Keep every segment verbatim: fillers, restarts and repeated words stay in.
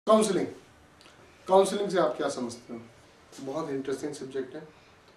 Counselling counselling से आप क्या समझते हो? बहुत इंटरेस्टिंग सब्जेक्ट है,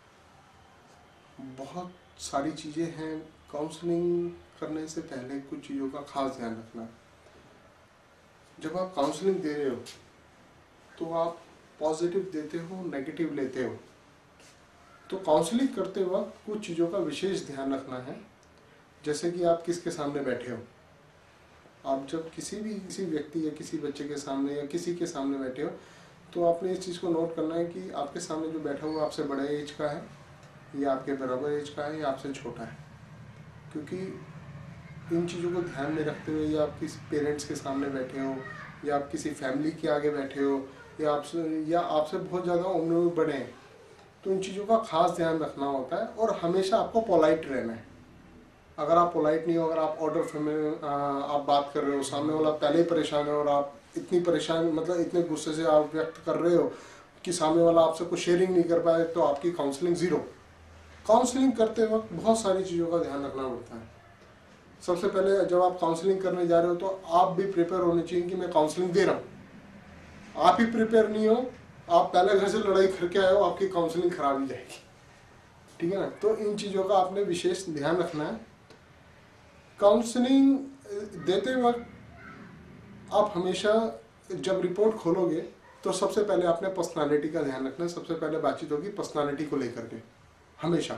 बहुत सारी चीज़ें हैं। काउंसलिंग करने से पहले कुछ चीज़ों का खास ध्यान रखना। जब आप काउंसलिंग दे रहे हो तो आप पॉजिटिव देते हो, नेगेटिव लेते हो। तो काउंसलिंग करते वक्त कुछ चीज़ों का विशेष ध्यान रखना है। जैसे कि आप किसके सामने बैठे हो, आप जब किसी भी किसी व्यक्ति या किसी बच्चे के सामने या किसी के सामने बैठे हो तो आपने इस चीज़ को नोट करना है कि आपके सामने जो बैठा हुआ आपसे बड़े एज का है या आपके बराबर एज का है या आपसे छोटा है। क्योंकि इन चीज़ों को ध्यान में रखते हुए या आप किसी पेरेंट्स के सामने बैठे हो या आप किसी फैमिली के आगे बैठे हो या आपसे या आपसे बहुत ज़्यादा उम्र में बड़े हैं, तो इन चीज़ों का खास ध्यान रखना होता है। और हमेशा आपको पोलाइट रहना है। अगर आप पोलाइट नहीं हो, अगर आप ऑर्डर में आप बात कर रहे हो, सामने वाला पहले ही परेशान है और आप इतनी परेशान मतलब इतने गुस्से से आप व्यक्त कर रहे हो कि सामने वाला आपसे कुछ शेयरिंग नहीं कर पाए, तो आपकी काउंसलिंग ज़ीरो। काउंसलिंग करते वक्त बहुत सारी चीज़ों का ध्यान रखना पड़ता है। सबसे पहले जब आप काउंसलिंग करने जा रहे हो तो आप भी प्रिपेयर होने चाहिए कि मैं काउंसलिंग दे रहा हूँ। आप ही प्रिपेयर नहीं हो, आप पहले घर से लड़ाई करके आए हो, आपकी काउंसलिंग खराब ही जाएगी। ठीक है ना? तो इन चीज़ों का आपने विशेष ध्यान रखना है। काउंसलिंग देते वक्त आप हमेशा जब रिपोर्ट खोलोगे तो सबसे पहले आपने पर्सनालिटी का ध्यान रखना है। सबसे पहले बातचीत होगी पर्सनालिटी को लेकर के। हमेशा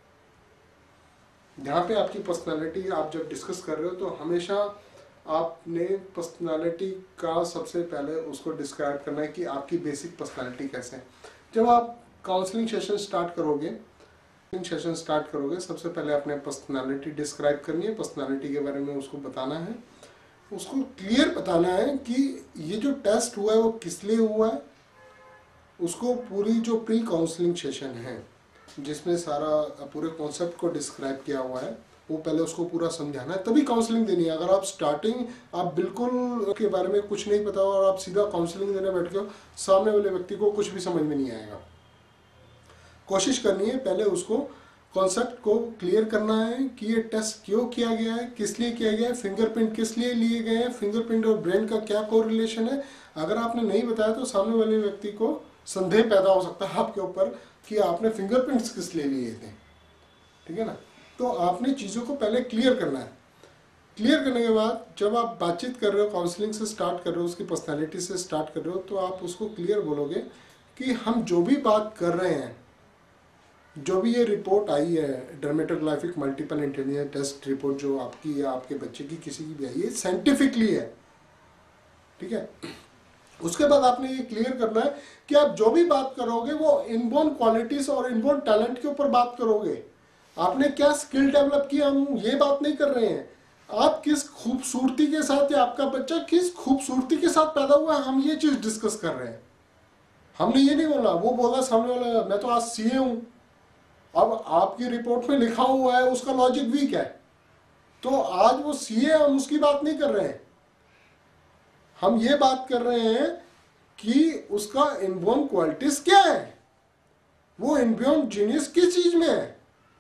जहाँ पे आपकी पर्सनालिटी आप जब डिस्कस कर रहे हो तो हमेशा आपने पर्सनालिटी का सबसे पहले उसको डिस्क्राइब करना है कि आपकी बेसिक पर्सनालिटी कैसे है। जब आप काउंसलिंग सेशन स्टार्ट करोगे सेशन स्टार्ट करोगे सबसे पहले आपने पर्सनालिटी डिस्क्राइब करनी है। पर्सनालिटी के बारे में उसको बताना है, उसको क्लियर बताना है कि ये जो टेस्ट हुआ है वो किस लिए हुआ है। उसको पूरी जो प्री काउंसलिंग सेशन है जिसमें सारा पूरे कॉन्सेप्ट को डिस्क्राइब किया हुआ है वो पहले उसको पूरा समझाना है, तभी काउंसलिंग देनी है। अगर आप स्टार्टिंग आप बिल्कुल के बारे में कुछ नहीं पता और आप सीधा काउंसलिंग देने बैठ गए, सामने वाले व्यक्ति को कुछ भी समझ में नहीं आएगा। कोशिश करनी है पहले उसको कॉन्सेप्ट को क्लियर करना है कि ये टेस्ट क्यों किया गया है, किस लिए किया गया है, फिंगरप्रिंट किस लिए लिए गए हैं, फिंगरप्रिंट और ब्रेन का क्या कोरिलेशन है। अगर आपने नहीं बताया तो सामने वाले व्यक्ति को संदेह पैदा हो सकता है आपके ऊपर कि आपने फिंगरप्रिंट्स किस लिए लिए थे। ठीक है ना? तो आपने चीज़ों को पहले क्लियर करना है। क्लियर करने के बाद जब आप बातचीत कर रहे हो, काउंसलिंग से स्टार्ट कर रहे हो, उसकी पर्सनैलिटी से स्टार्ट कर रहे हो, तो आप उसको क्लियर बोलोगे कि हम जो भी बात कर रहे हैं, जो भी ये रिपोर्ट आई है dermatographic multiple intelligence test report जो आपकी या आपके बच्चे की किसी की भी आई है, साइंटिफिकली है। ठीक है? उसके बाद आपने ये क्लियर करना है कि आप जो भी बात करोगे वो इनबॉर्न क्वालिटीज और इनबॉर्न टैलेंट के ऊपर बात करोगे। आपने क्या स्किल डेवलप किया, हम ये बात नहीं कर रहे हैं। आप किस खूबसूरती के साथ या आपका बच्चा किस खूबसूरती के साथ पैदा हुआ है, हम ये चीज डिस्कस कर रहे हैं। हमने ये नहीं बोला, वो बोला सामने वाला मैं तो आज सीए हूं। अब आपकी रिपोर्ट में लिखा हुआ है उसका लॉजिक वीक है, तो आज वो सीए, हम उसकी बात नहीं कर रहे हैं। हम ये बात कर रहे हैं कि उसका इनबॉर्न क्वालिटीज क्या है, वो इनबॉर्न जीनियस किस चीज में है,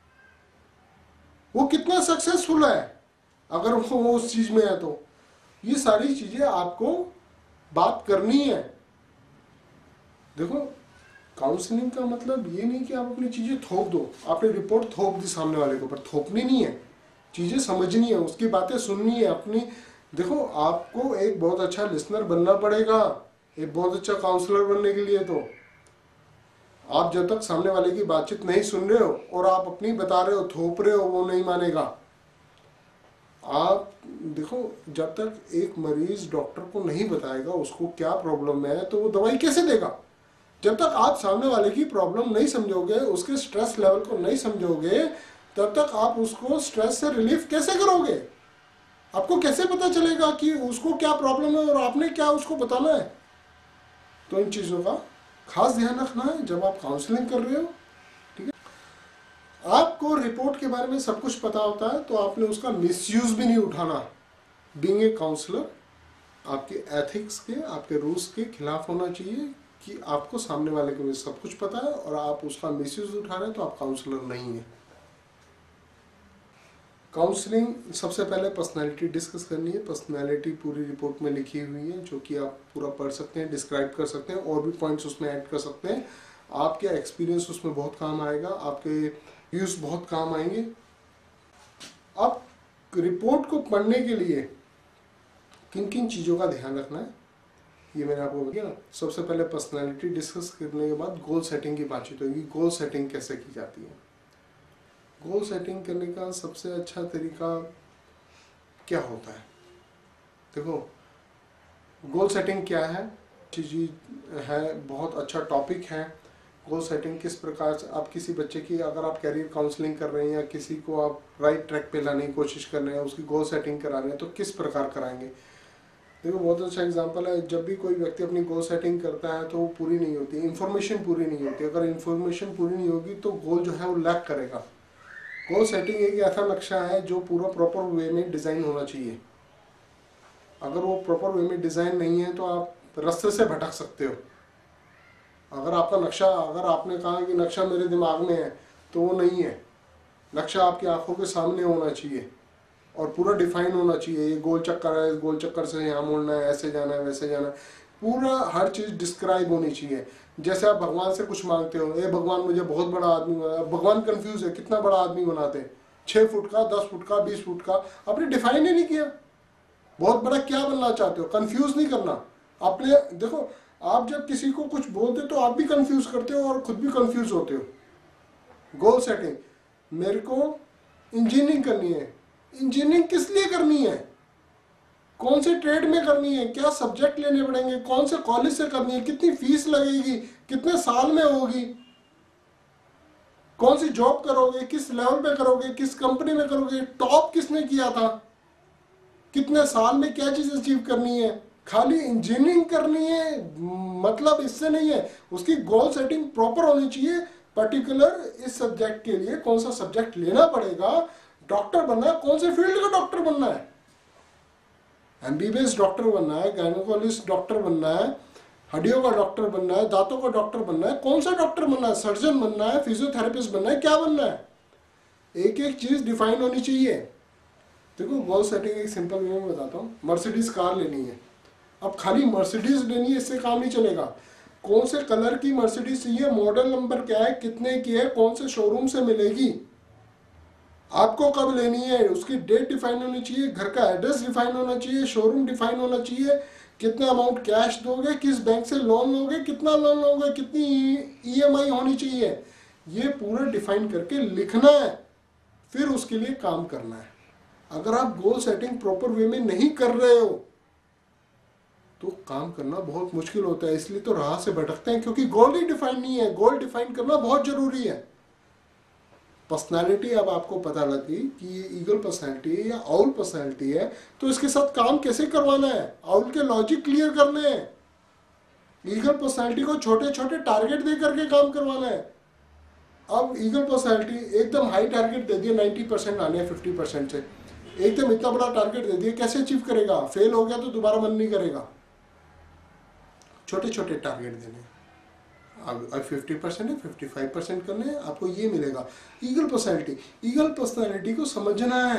वो कितना सक्सेसफुल है अगर वो उस चीज में है। तो ये सारी चीजें आपको बात करनी है। देखो, काउंसलिंग का मतलब ये नहीं कि आप अपनी चीजें थोप दो। आपने रिपोर्ट थोप दी सामने वाले के ऊपर, थोपनी नहीं है, चीजें समझनी है, उसकी बातें सुननी है अपनी। देखो, आपको एक बहुत अच्छा लिसनर बनना पड़ेगा एक बहुत अच्छा काउंसलर बनने के लिए। तो आप जब तक सामने वाले की बातचीत नहीं सुन रहे हो और आप अपनी बता रहे हो, थोप रहे हो, वो नहीं मानेगा। आप देखो, जब तक एक मरीज डॉक्टर को नहीं बताएगा उसको क्या प्रॉब्लम है तो वो दवाई कैसे देगा। जब तक आप सामने वाले की प्रॉब्लम नहीं समझोगे, उसके स्ट्रेस लेवल को नहीं समझोगे, तब तक आप उसको स्ट्रेस से रिलीफ कैसे करोगे। आपको कैसे पता चलेगा कि उसको क्या प्रॉब्लम है और आपने क्या उसको बताना है। तो इन चीज़ों का खास ध्यान रखना है जब आप काउंसलिंग कर रहे हो। ठीक है? आपको रिपोर्ट के बारे में सब कुछ पता होता है तो आपने उसका मिसयूज भी नहीं उठाना। बीइंग ए काउंसलर आपके एथिक्स के, आपके रूल्स के खिलाफ होना चाहिए कि आपको सामने वाले को सब कुछ पता है और आप उसका मिसयूज उठा रहे हैं तो आप काउंसलर नहीं है। काउंसलिंग सबसे पहले पर्सनालिटी डिस्कस करनी है। पर्सनालिटी पूरी रिपोर्ट में लिखी हुई है, जो कि आप पूरा पढ़ सकते हैं, डिस्क्राइब कर सकते हैं, और भी पॉइंट्स उसमें ऐड कर सकते हैं। आपके एक्सपीरियंस उसमें बहुत काम आएगा, आपके व्यूज बहुत काम आएंगे। अब रिपोर्ट को पढ़ने के लिए किन किन चीज़ों का ध्यान रखना है, ये मैंने आपको बताया ना। सबसे पहले पर्सनालिटी डिस्कस करने के बाद गोल सेटिंग की बातचीत होगी। गोल सेटिंग कैसे की जाती है? गोल सेटिंग करने का सबसे अच्छा तरीका क्या होता है? देखो, गोल सेटिंग क्या है, चीज़ है, बहुत अच्छा टॉपिक है। गोल सेटिंग किस प्रकार से आप किसी बच्चे की, अगर आप कैरियर काउंसलिंग कर रहे हैं या किसी को आप राइट ट्रैक पे लाने की कोशिश कर रहे हैं, उसकी गोल सेटिंग करा रहे हैं, तो किस प्रकार कराएंगे? देखो, बहुत अच्छा एग्जांपल है, जब भी कोई व्यक्ति अपनी गोल सेटिंग करता है तो वो पूरी नहीं होती, इन्फॉर्मेशन पूरी नहीं होती। अगर इन्फॉर्मेशन पूरी नहीं होगी तो गोल जो है वो लैक करेगा। गोल सेटिंग एक ऐसा नक्शा है जो पूरा प्रॉपर वे में डिज़ाइन होना चाहिए। अगर वो प्रॉपर वे में डिज़ाइन नहीं है तो आप रास्ते से भटक सकते हो। अगर आपका नक्शा, अगर आपने कहा कि नक्शा मेरे दिमाग में है, तो वो नहीं है। नक्शा आपकी आंखों के सामने होना चाहिए और पूरा डिफाइन होना चाहिए। ये गोल चक्कर है, गोल चक्कर से यहाँ मुड़ना है, ऐसे जाना है, वैसे जाना है, पूरा हर चीज़ डिस्क्राइब होनी चाहिए। जैसे आप भगवान से कुछ मांगते हो, ए भगवान मुझे बहुत बड़ा आदमी बना, भगवान कंफ्यूज है कितना बड़ा आदमी बनाते हैं, छः फुट का, दस फुट का, बीस फुट का, आपने डिफाइन ही नहीं किया बहुत बड़ा क्या बनना चाहते हो। कंफ्यूज नहीं करना आपने। देखो, आप जब किसी को कुछ बोलते तो आप भी कंफ्यूज करते हो और खुद भी कंफ्यूज होते हो। गोल सेटिंग, मेरे को इंजीनियरिंग करनी है, इंजीनियरिंग किस लिए करनी है, कौन से ट्रेड में करनी है, क्या सब्जेक्ट लेने पड़ेंगे, कौन से कॉलेज से करनी है, कितनी फीस लगेगी, कितने साल में होगी, कौन सी जॉब करोगे, किस लेवल पे करोगे, किस कंपनी में करोगे, टॉप किसने किया था, कितने साल में क्या चीज अचीव करनी है। खाली इंजीनियरिंग करनी है मतलब इससे नहीं है, उसकी गोल सेटिंग प्रॉपर होनी चाहिए। पर्टिकुलर इस सब्जेक्ट के लिए कौन सा सब्जेक्ट लेना पड़ेगा, डॉक्टर बनना है, कौन से फील्ड का डॉक्टर बनना है, एमबीबीएस डॉक्टर बनना है, गायनोकोलॉजिस्ट डॉक्टर बनना है, हड्डियों का डॉक्टर बनना है, दांतों का डॉक्टर बनना है, कौन सा डॉक्टर बनना है, सर्जन बनना है, फिजियोथेरेपिस्ट बनना है, क्या बनना है, एक एक चीज डिफाइन होनी चाहिए। देखो, गोल सेटिंग एक सिंपल वे में बताता हूँ। मर्सिडीज कार लेनी है, अब खाली मर्सिडीज लेनी है इससे काम नहीं चलेगा। कौन से कलर की मर्सिडीज चाहिए, मॉडल नंबर क्या है, कितने की है, कौन से शोरूम से मिलेगी, आपको कब लेनी है, उसकी डेट डिफाइन होनी चाहिए, घर का एड्रेस डिफाइन होना चाहिए, शोरूम डिफाइन होना चाहिए, कितना अमाउंट कैश दोगे, किस बैंक से लोन लोगे, कितना लोन लोगे, कितनी ईएमआई होनी चाहिए, ये पूरा डिफाइन करके लिखना है, फिर उसके लिए काम करना है। अगर आप गोल सेटिंग प्रॉपर वे में नहीं कर रहे हो तो काम करना बहुत मुश्किल होता है। इसलिए तो राह से भटकते हैं, क्योंकि गोल ही डिफाइन नहीं है। गोल डिफाइन करना बहुत जरूरी है। पर्सनालिटी, अब आपको पता लगी कि ये ईगल पर्सनालिटी है या आउल पर्सनालिटी है, तो इसके साथ काम कैसे करवाना है, आउल के लॉजिक क्लियर करने हैं। ईगल पर्सनालिटी को छोटे छोटे टारगेट दे करके काम करवाना है। अब ईगल पर्सनालिटी एकदम हाई टारगेट दे दिए, नाइन्टी परसेंट आने हैं फिफ्टी परसेंट से, एकदम इतना बड़ा टारगेट दे दिए, कैसे अचीव करेगा? फेल हो गया तो दोबारा मन नहीं करेगा। छोटे छोटे टारगेट देने, अब फिफ्टी परसेंट है, फिफ्टी फाइव परसेंट करने हैं, आपको ये मिलेगा। ईगल पर्सनालिटी, ईगल पर्सनालिटी को समझना है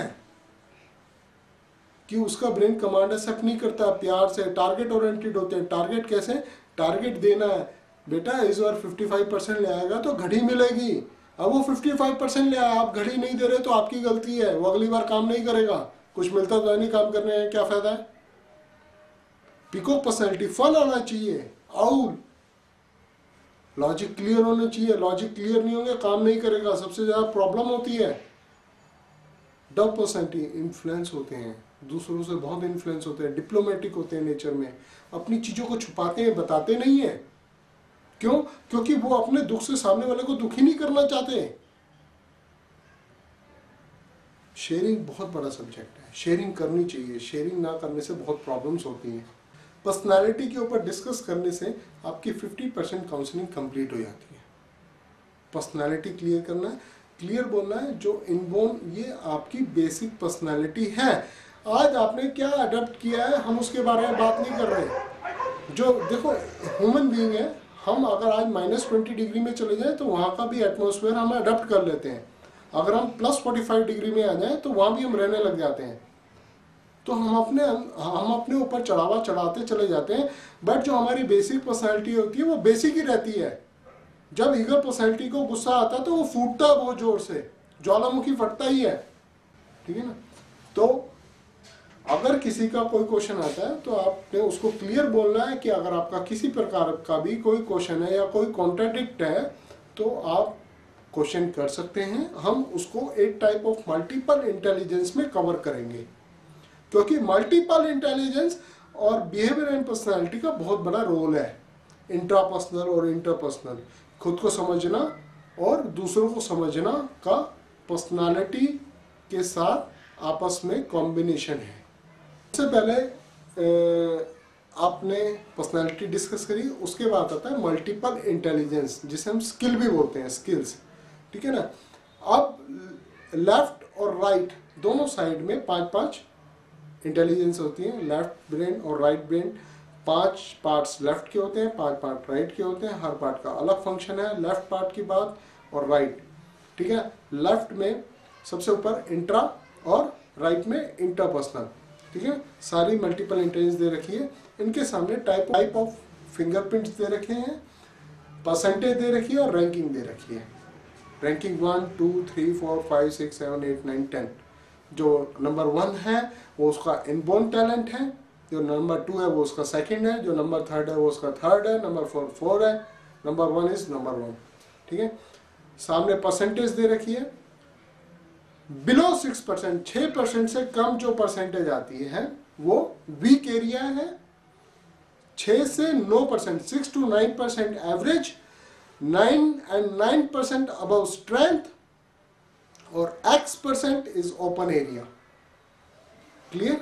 कि उसका ब्रेन कमांड एक्सेप्ट नहीं करता, प्यार से टारगेट ओरिएंटेड होते हैं। टारगेट कैसे? टारगेट देना है, बेटा इस बार फिफ्टी फाइव परसेंट ले आएगा तो घड़ी मिलेगी। अब वो फिफ्टी फाइव परसेंट ले आया, आप घड़ी नहीं दे रहे तो आपकी गलती है, वो अगली बार काम नहीं करेगा। कुछ मिलता तो नहीं, काम करने में क्या फायदा है। पीकॉक पर्सनालिटी, फन आना चाहिए। आउल, लॉजिक क्लियर होना चाहिए, लॉजिक क्लियर नहीं होंगे काम नहीं करेगा, सबसे ज्यादा प्रॉब्लम होती है। डव पर्सनालिटी, इन्फ्लुएंस होते हैं, दूसरों से बहुत इन्फ्लुएंस होते हैं, डिप्लोमेटिक होते हैं नेचर में, अपनी चीजों को छुपाते हैं, बताते नहीं है। क्यों? क्योंकि वो अपने दुख से सामने वाले को दुखी नहीं करना चाहते। शेयरिंग बहुत बड़ा सब्जेक्ट है, शेयरिंग करनी चाहिए, शेयरिंग ना करने से बहुत प्रॉब्लम्स होती हैं। पर्सनालिटी के ऊपर डिस्कस करने से आपकी फिफ्टी परसेंट काउंसलिंग कंप्लीट हो जाती है। पर्सनालिटी क्लियर करना है, क्लियर बोलना है, जो इनबोर्न ये आपकी बेसिक पर्सनालिटी है। आज आपने क्या अडॉप्ट किया है हम उसके बारे में बात नहीं कर रहे। जो देखो, ह्यूमन बीइंग है, हम अगर आज माइनस ट्वेंटी डिग्री में चले जाए तो वहाँ का भी एटमॉस्फेयर हम अडॉप्ट कर लेते हैं। अगर हम प्लस फोर्टी फाइव डिग्री में आ जाए तो वहाँ भी हम रहने लग जाते हैं। तो हम अपने हम अपने ऊपर चढ़ावा चढ़ाते चले जाते हैं, बट जो हमारी बेसिक पर्सनैलिटी होती है वो बेसिक ही रहती है। जब ईगो पर्सनैलिटी को गुस्सा आता है तो वो फूटता है बहुत जोर से, ज्वालामुखी फटता ही है, ठीक है ना। तो अगर किसी का कोई क्वेश्चन आता है तो आपने उसको क्लियर बोलना है कि अगर आपका किसी प्रकार का भी कोई क्वेश्चन है या कोई कॉन्ट्राडिक्ट है तो आप क्वेश्चन कर सकते हैं। हम उसको एक टाइप ऑफ मल्टीपल इंटेलिजेंस में कवर करेंगे, क्योंकि मल्टीपल इंटेलिजेंस और बिहेवियर एंड पर्सनालिटी का बहुत बड़ा रोल है। इंट्रापर्सनल और इंटरपर्सनल, खुद को समझना और दूसरों को समझना का पर्सनालिटी के साथ आपस में कॉम्बिनेशन है। सबसे पहले आपने पर्सनालिटी डिस्कस करी, उसके बाद आता है मल्टीपल इंटेलिजेंस, जिसे हम स्किल भी बोलते हैं, स्किल्स, ठीक है ना। अब लेफ्ट और राइट दोनों साइड में पांच पांच इंटेलिजेंस होती है। लेफ्ट ब्रेन और राइट ब्रेन, पांच पार्ट्स लेफ्ट के होते हैं, पांच पार्ट राइट के होते हैं। हर पार्ट का अलग फंक्शन है, लेफ्ट पार्ट की बात और राइट, ठीक है। लेफ्ट में सबसे ऊपर इंट्रा और राइट में इंटरपर्सनल, ठीक है। सारी मल्टीपल इंटेलिजेंस दे रखी है। इनके सामने टाइप टाइप ऑफ फिंगरप्रिंट्स दे रखे हैं, परसेंटेज दे रखी है और रैंकिंग दे रखी है। Ranking one two three four five six seven eight nine ten. जो नंबर वन है वो उसका इनबोर्न टैलेंट है, जो नंबर टू है वो उसका सेकंड है, जो नंबर थर्ड है वो उसका थर्ड है, नंबर फोर फोर है, number one is number one, ठीक है। सामने परसेंटेज दे रखी है। बिलो सिक्स परसेंट, छह परसेंट से कम जो परसेंटेज आती है वो वीक एरिया है। छह से नौ percent, six to nine percent average, nine and nine percent above strength और X percent is open area. Clear.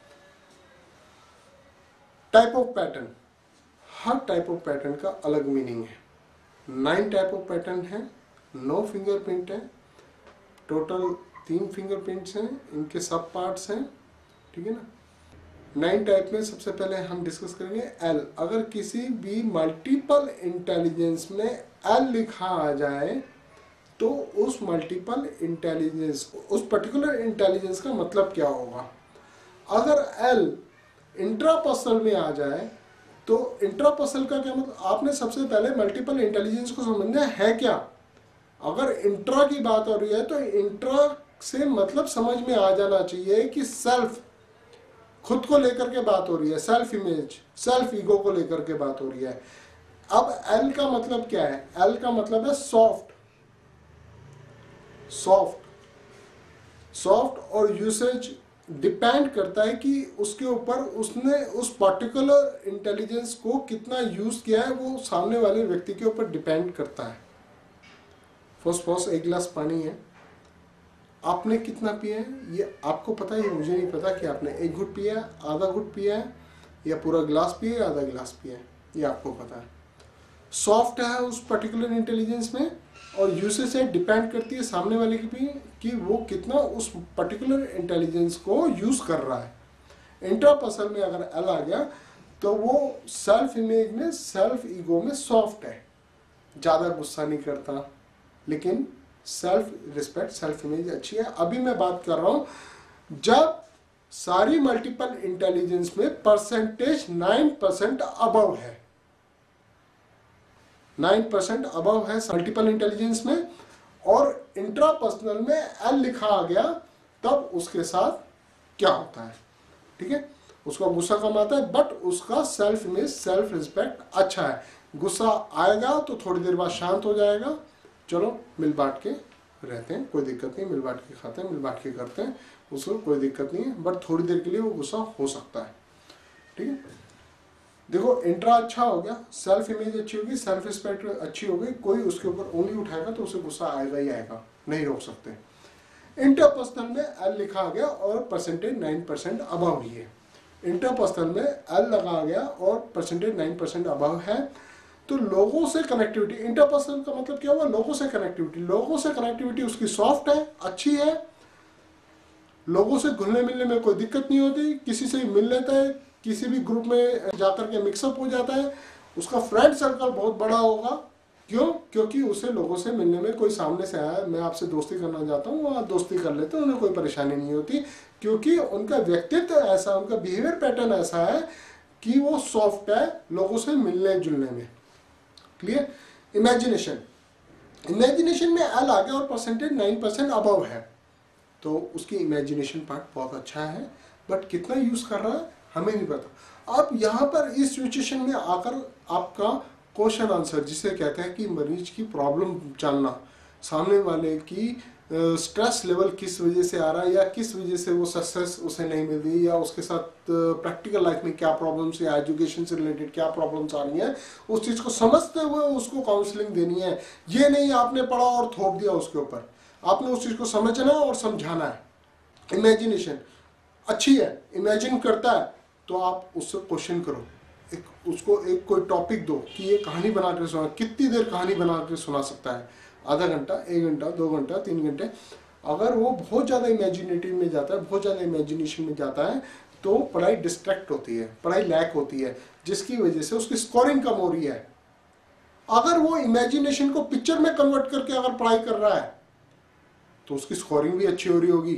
Type of pattern, हर टाइप ऑफ पैटर्न का अलग मीनिंग है। नाइन टाइप ऑफ पैटर्न है, नौ फिंगरप्रिंट है, टोटल तीन fingerprints हैं, इनके सब पार्ट्स हैं, ठीक है ना। नाइन टाइप में सबसे पहले हम डिस्कस करेंगे एल। अगर किसी भी मल्टीपल इंटेलिजेंस में एल लिखा आ जाए तो उस मल्टीपल इंटेलिजेंस, उस पर्टिकुलर इंटेलिजेंस का मतलब क्या होगा। अगर एल इंट्रापर्सनल में आ जाए तो इंट्रापर्सनल का क्या मतलब, आपने सबसे पहले मल्टीपल इंटेलिजेंस को समझना है क्या। अगर इंट्रा की बात हो रही है तो इंट्रा से मतलब समझ में आ जाना चाहिए कि सेल्फ, खुद को लेकर के बात हो रही है, सेल्फ इमेज, सेल्फ ईगो को लेकर के बात हो रही है। अब एल का मतलब क्या है, एल का मतलब है सॉफ्ट। सॉफ्ट सॉफ्ट और यूसेज डिपेंड करता है कि उसके ऊपर उसने उस पर्टिकुलर इंटेलिजेंस को कितना यूज किया है, वो सामने वाले व्यक्ति के ऊपर डिपेंड करता है। फर्स्ट फर्स्ट एक गिलास पानी है, आपने कितना पिया है ये आपको पता है, मुझे नहीं पता कि आपने एक घुट पिया है, आधा घुट पिया है या पूरा गिलास पिया है, आधा गिलास पिया है, ये आपको पता है। सॉफ्ट है उस पर्टिकुलर इंटेलिजेंस में और यूसेज से डिपेंड करती है सामने वाले की भी कि वो कितना उस पर्टिकुलर इंटेलिजेंस को यूज कर रहा है। इंट्रापर्सनल में अगर एल आ गया तो वो सेल्फ इमेज में, सेल्फ ईगो में सॉफ्ट है, ज्यादा गुस्सा नहीं करता, लेकिन सेल्फ रिस्पेक्ट, सेल्फ इमेज अच्छी है। अभी मैं बात कर रहा हूं जब सारी मल्टीपल इंटेलिजेंस में परसेंटेज नाइन परसेंट अबव है, नाइन परसेंट अबव है मल्टीपल इंटेलिजेंस में, और इंट्रापर्सनल में एल लिखा आ गया, तब उसके साथ क्या होता है, ठीक है। उसका गुस्सा कम आता है बट उसका सेल्फ इमेज, सेल्फ रिस्पेक्ट अच्छा है। गुस्सा आएगा तो थोड़ी देर बाद शांत हो जाएगा, चलो मिल बांट के रहते हैं, कोई दिक्कत नहीं, मिल बांट के खाते हैं, मिल बांट के करते हैं, उसको कोई दिक्कत नहीं है, बट थोड़ी देर के लिए वो गुस्सा हो सकता है, ठीक है। देखो इंट्रा अच्छा हो गया, सेल्फ इमेज अच्छी होगी, सेल्फ रिस्पेक्ट अच्छी हो गई, कोई उसके ऊपर उंगली उठाएगा तो उसे गुस्सा आएगा ही आएगा, नहीं रोक सकते। इंटरपर्सनल में एल लिखा आ गया और परसेंटेज नाइन परसेंट अबव ही है। इंटरपर्सनल में एल लगा आ गया और परसेंटेज नाइन परसेंट अबव है, तो लोगों से कनेक्टिविटी, इंटरपर्सनल का मतलब क्या हुआ, लोगों से कनेक्टिविटी। लोगों से कनेक्टिविटी उसकी सॉफ्ट है, अच्छी है, लोगों से घुलने मिलने में कोई दिक्कत नहीं होती, किसी से मिल लेता है, किसी भी ग्रुप में जाकर के मिक्सअप हो जाता है, उसका फ्रेंड सर्कल बहुत बड़ा होगा, क्यों? क्योंकि उसे लोगों से मिलने में, कोई सामने से आया मैं आपसे दोस्ती करना चाहता हूँ, वहाँ दोस्ती कर लेते हैं, उन्हें कोई परेशानी नहीं होती, क्योंकि उनका व्यक्तित्व ऐसा, उनका बिहेवियर पैटर्न ऐसा है कि वो सॉफ्ट है लोगों से मिलने जुलने में। क्लियर? इमेजिनेशन, इमेजिनेशन में एल आ गया और परसेंटेज नाइन परसेंट अबव है, तो उसकी इमेजिनेशन पार्ट बहुत अच्छा है, बट कितना यूज कर रहा है हमें नहीं पता। अब यहाँ पर इस सिचुएशन में आकर आपका क्वेश्चन आंसर, जिसे कहते हैं कि मरीज की प्रॉब्लम जानना, सामने वाले की स्ट्रेस लेवल किस वजह से आ रहा है, या किस वजह से वो सक्सेस उसे नहीं मिल रही, या उसके साथ प्रैक्टिकल लाइफ में क्या प्रॉब्लम्स या एजुकेशन से रिलेटेड क्या प्रॉब्लम्स आ रही हैं, उस चीज़ को समझते हुए उसको काउंसलिंग देनी है। ये नहीं आपने पढ़ा और थोप दिया उसके ऊपर, आपने उस चीज़ को समझना और समझाना है। इमेजिनेशन अच्छी है, इमेजिन करता है तो आप उससे क्वेश्चन करो, एक उसको एक कोई टॉपिक दो कि ये कहानी बना के सुना, कितनी देर कहानी बना के सुना सकता है, आधा घंटा, एक घंटा, दो घंटा, तीन घंटे। अगर वो बहुत ज़्यादा इमेजिनेटिव में जाता है, बहुत ज़्यादा इमेजिनेशन में जाता है, तो पढ़ाई डिस्ट्रैक्ट होती है, पढ़ाई लैक होती है, जिसकी वजह से उसकी स्कोरिंग कम हो रही है। अगर वो इमेजिनेशन को पिक्चर में कन्वर्ट करके अगर पढ़ाई कर रहा है तो उसकी स्कोरिंग भी अच्छी हो रही होगी।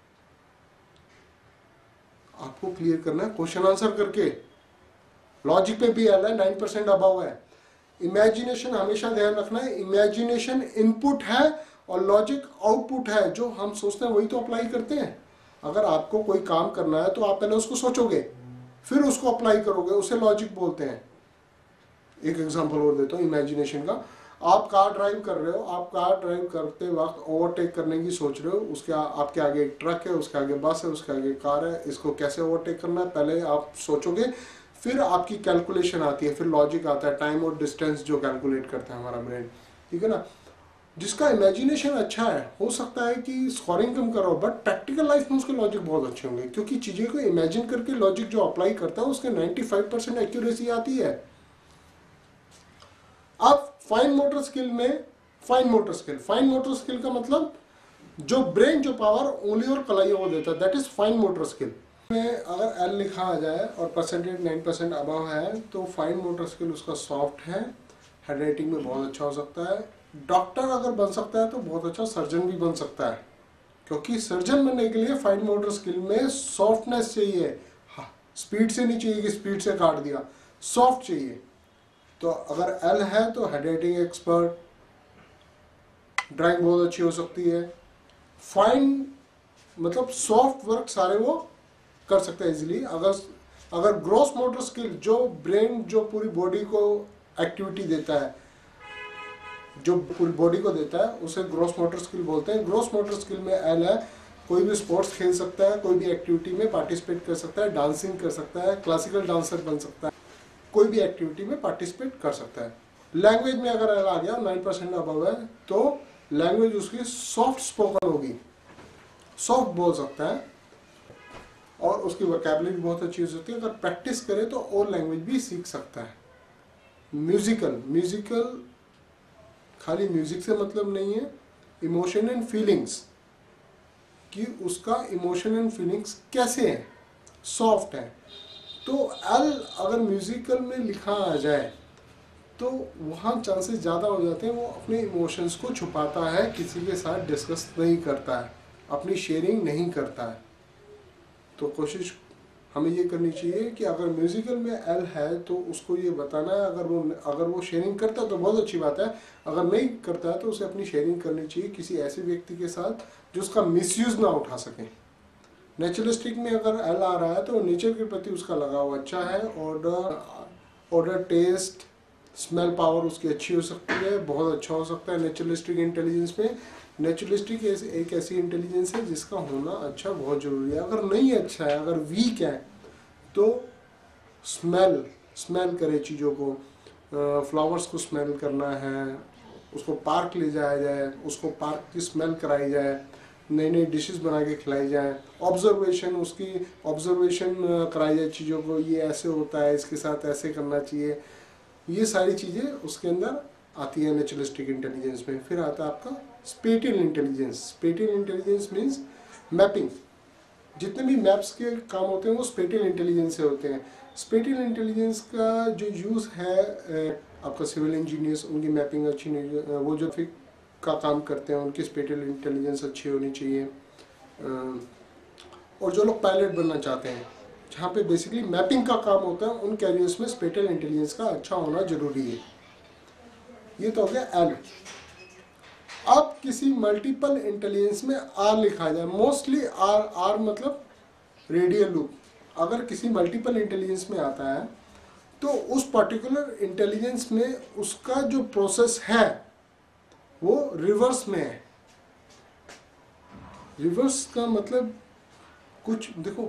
आपको क्लियर करना है क्वेश्चन आंसर करके। लॉजिक पे भी आना है, नाइन परसेंट अबव है। इमेजिनेशन हमेशा ध्यान रखना है, इमेजिनेशन इनपुट है और लॉजिक आउटपुट है। जो हम सोचते हैं वही तो अप्लाई करते हैं। अगर आपको कोई काम करना है तो आप पहले उसको सोचोगे, फिर उसको अप्लाई करोगे, उसे लॉजिक बोलते हैं। एक एग्जांपल और देता हूँ इमेजिनेशन का। आप कार ड्राइव कर रहे हो, आप कार ड्राइव करते वक्त ओवरटेक करने की सोच रहे हो, उसके आपके आगे एक ट्रक है, उसके आगे बस है, उसके आगे कार है, इसको कैसे ओवरटेक करना है पहले आप सोचोगे, फिर आपकी कैलकुलेशन आती है, फिर लॉजिक आता है, टाइम और डिस्टेंस जो कैलकुलेट करता है हमारा ब्रेन, ठीक है ना। जिसका इमेजिनेशन अच्छा है, हो सकता है कि स्कोरिंग कम करो, बट प्रैक्टिकल लाइफ में उसके लॉजिक बहुत अच्छे होंगे, क्योंकि चीज़ें को इमेजिन करके लॉजिक जो अप्लाई करता है उसके नाइन्टी फाइव परसेंट एक्यूरेसी आती है। अब फाइन मोटर स्किल में, fine motor skill, fine motor skill का मतलब जो ब्रेन जो पावर उंगली और कलाइयों को देता है, that is fine motor skill. में अगर एल लिखा आ जाए और परसेंटेज नाइन परसेंट अबव है तो फाइन मोटर स्किल उसका सॉफ्ट है, हैंड राइटिंग में बहुत अच्छा हो सकता है। डॉक्टर अगर बन सकता है तो बहुत अच्छा सर्जन भी बन सकता है, क्योंकि सर्जन बनने के लिए फाइन मोटर स्किल में सॉफ्टनेस चाहिए। हाँ, स्पीड से नहीं चाहिए कि स्पीड से काट दिया, सॉफ्ट चाहिए। तो अगर एल है तो हैंड राइटिंग एक्सपर्ट, ड्राइंग बहुत अच्छी हो सकती है। फाइन मतलब सॉफ्ट वर्क सारे वो कर सकते हैं इजीली। अगर अगर ग्रॉस मोटर स्किल, जो ब्रेन जो पूरी बॉडी को एक्टिविटी देता है, जो पूरी बॉडी को देता है, उसे ग्रॉस मोटर स्किल बोलते हैं। ग्रॉस मोटर स्किल में एल है, कोई भी स्पोर्ट्स खेल सकता है, कोई भी एक्टिविटी में पार्टिसिपेट कर सकता है, डांसिंग कर सकता है, क्लासिकल डांसर बन सकता है, कोई भी एक्टिविटी में पार्टिसिपेट कर सकता है। लैंग्वेज में अगर एल आ गया नाइन परसेंट अबव है तो लैंग्वेज उसकी सॉफ्ट स्पोकन होगी, सॉफ्ट बोल सकता है और उसकी वोकैबुलरी बहुत अच्छी हो सकती है। अगर प्रैक्टिस करे तो और लैंग्वेज भी सीख सकता है। म्यूजिकल, म्यूजिकल खाली म्यूजिक से मतलब नहीं है, इमोशन एंड फीलिंग्स, कि उसका इमोशन एंड फीलिंग्स कैसे हैं, सॉफ्ट है। तो एल अगर म्यूजिकल में लिखा आ जाए तो वहाँ चांसेस ज़्यादा हो जाते हैं वो अपने इमोशंस को छुपाता है, किसी के साथ डिस्कस नहीं करता है, अपनी शेयरिंग नहीं करता है। तो कोशिश हमें ये करनी चाहिए कि अगर म्यूजिकल में एल है तो उसको ये बताना है, अगर वो अगर वो शेयरिंग करता है तो बहुत अच्छी बात है, अगर नहीं करता है तो उसे अपनी शेयरिंग करनी चाहिए किसी ऐसे व्यक्ति के साथ जो उसका मिसयूज ना उठा सके। नेचुरलिस्टिक में अगर एल आ रहा है तो नेचर के प्रति उसका लगाव अच्छा है, odour odour taste smell power उसकी अच्छी हो सकती है, बहुत अच्छा हो सकता है नेचुरलिस्टिक इंटेलिजेंस में। नेचुरलिस्टिक एक ऐसी इंटेलिजेंस है जिसका होना अच्छा बहुत जरूरी है। अगर नहीं अच्छा है, अगर वीक है तो स्मेल स्मेल करे चीज़ों को, फ्लावर्स को स्मेल करना है, उसको पार्क ले जाया जाए, उसको पार्क की स्मेल कराई जाए, नई नई डिशेस बना के खिलाई जाए, ऑब्जर्वेशन उसकी ऑब्जर्वेशन कराई जाए चीज़ों को, ये ऐसे होता है, इसके साथ ऐसे करना चाहिए, ये सारी चीज़ें उसके अंदर आती है नेचुरलिस्टिक इंटेलिजेंस में। फिर आता है आपका spatial intelligence. Spatial intelligence means mapping, जितने भी मैप्स के काम होते हैं वो स्पेटियल इंटेलिजेंस से होते हैं। स्पेटियल इंटेलिजेंस का जो यूज़ है आपका सिविल इंजीनियर्स, उनकी मैपिंग अच्छी नहीं, वो जो फिक का काम करते हैं उनकी स्पेटियल इंटेलिजेंस अच्छी होनी चाहिए। और जो लोग पायलट बनना चाहते हैं जहाँ पे बेसिकली मैपिंग का काम होता है, उन कैरियर्स में स्पेटियल इंटेलिजेंस का अच्छा होना जरूरी है। ये तो हो गया एल। अब किसी मल्टीपल इंटेलिजेंस में आर लिखा जाए, मोस्टली आर, आर मतलब रेडियल लूप। अगर किसी मल्टीपल इंटेलिजेंस में आता है तो उस पर्टिकुलर इंटेलिजेंस में उसका जो प्रोसेस है वो रिवर्स में है। रिवर्स का मतलब कुछ देखो,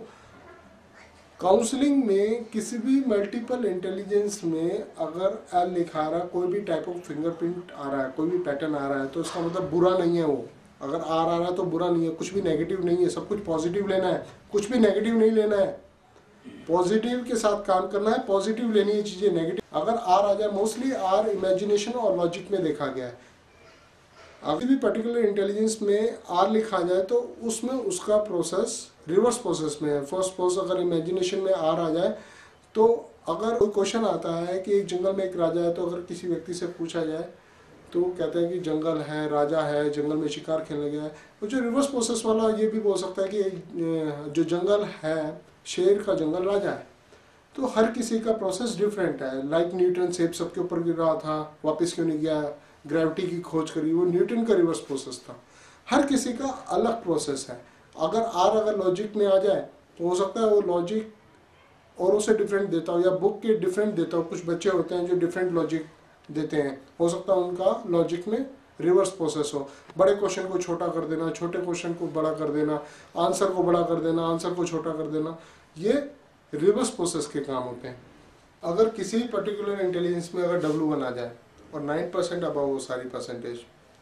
काउंसलिंग में किसी भी मल्टीपल इंटेलिजेंस में अगर एल लिखा रहा है, कोई भी टाइप ऑफ फिंगरप्रिंट आ रहा है, कोई भी पैटर्न आ रहा है, तो इसका मतलब बुरा नहीं है वो। अगर आर आ रहा है तो बुरा नहीं है, कुछ भी नेगेटिव नहीं है, सब कुछ पॉजिटिव लेना है, कुछ भी नेगेटिव नहीं लेना है, पॉजिटिव के साथ काम करना है, पॉजिटिव लेनी है चीजें, नेगेटिव अगर आर आ जाए, मोस्टली आर इमेजिनेशन और लॉजिक में देखा गया है। अगर भी पर्टिकुलर इंटेलिजेंस में आर लिखा जाए तो उसमें उसका प्रोसेस रिवर्स प्रोसेस में है। फर्स्ट प्रोसेस अगर इमेजिनेशन में आर आ जाए तो अगर कोई क्वेश्चन आता है कि एक जंगल में एक राजा है, तो अगर किसी व्यक्ति से पूछा जाए तो कहते हैं कि जंगल है, राजा है, जंगल में शिकार खेलने गया है। तो जो रिवर्स प्रोसेस वाला ये भी बोल सकता है कि जो जंगल है, शेर का जंगल राजा है। तो हर किसी का प्रोसेस डिफरेंट है। लाइक न्यूटन सेब सबके ऊपर गिर रहा था, वापस क्यों नहीं गया, ग्रेविटी की खोज करी, वो न्यूटन का रिवर्स प्रोसेस था। हर किसी का अलग प्रोसेस है। अगर आर अगर लॉजिक में आ जाए तो हो सकता है वो लॉजिक औरों से डिफरेंट देता हो या बुक के डिफरेंट देता हो। कुछ बच्चे होते हैं जो डिफरेंट लॉजिक देते हैं, हो सकता है उनका लॉजिक में रिवर्स प्रोसेस हो। बड़े क्वेश्चन को छोटा कर देना, छोटे क्वेश्चन को बड़ा कर देना, आंसर को बड़ा कर देना, आंसर को छोटा कर देना, ये रिवर्स प्रोसेस के काम होते हैं। अगर किसी पर्टिकुलर इंटेलिजेंस में अगर डब्ल्यू वन आ जाए और नाइन परसेंट अबव वो सारी परसेंटेज,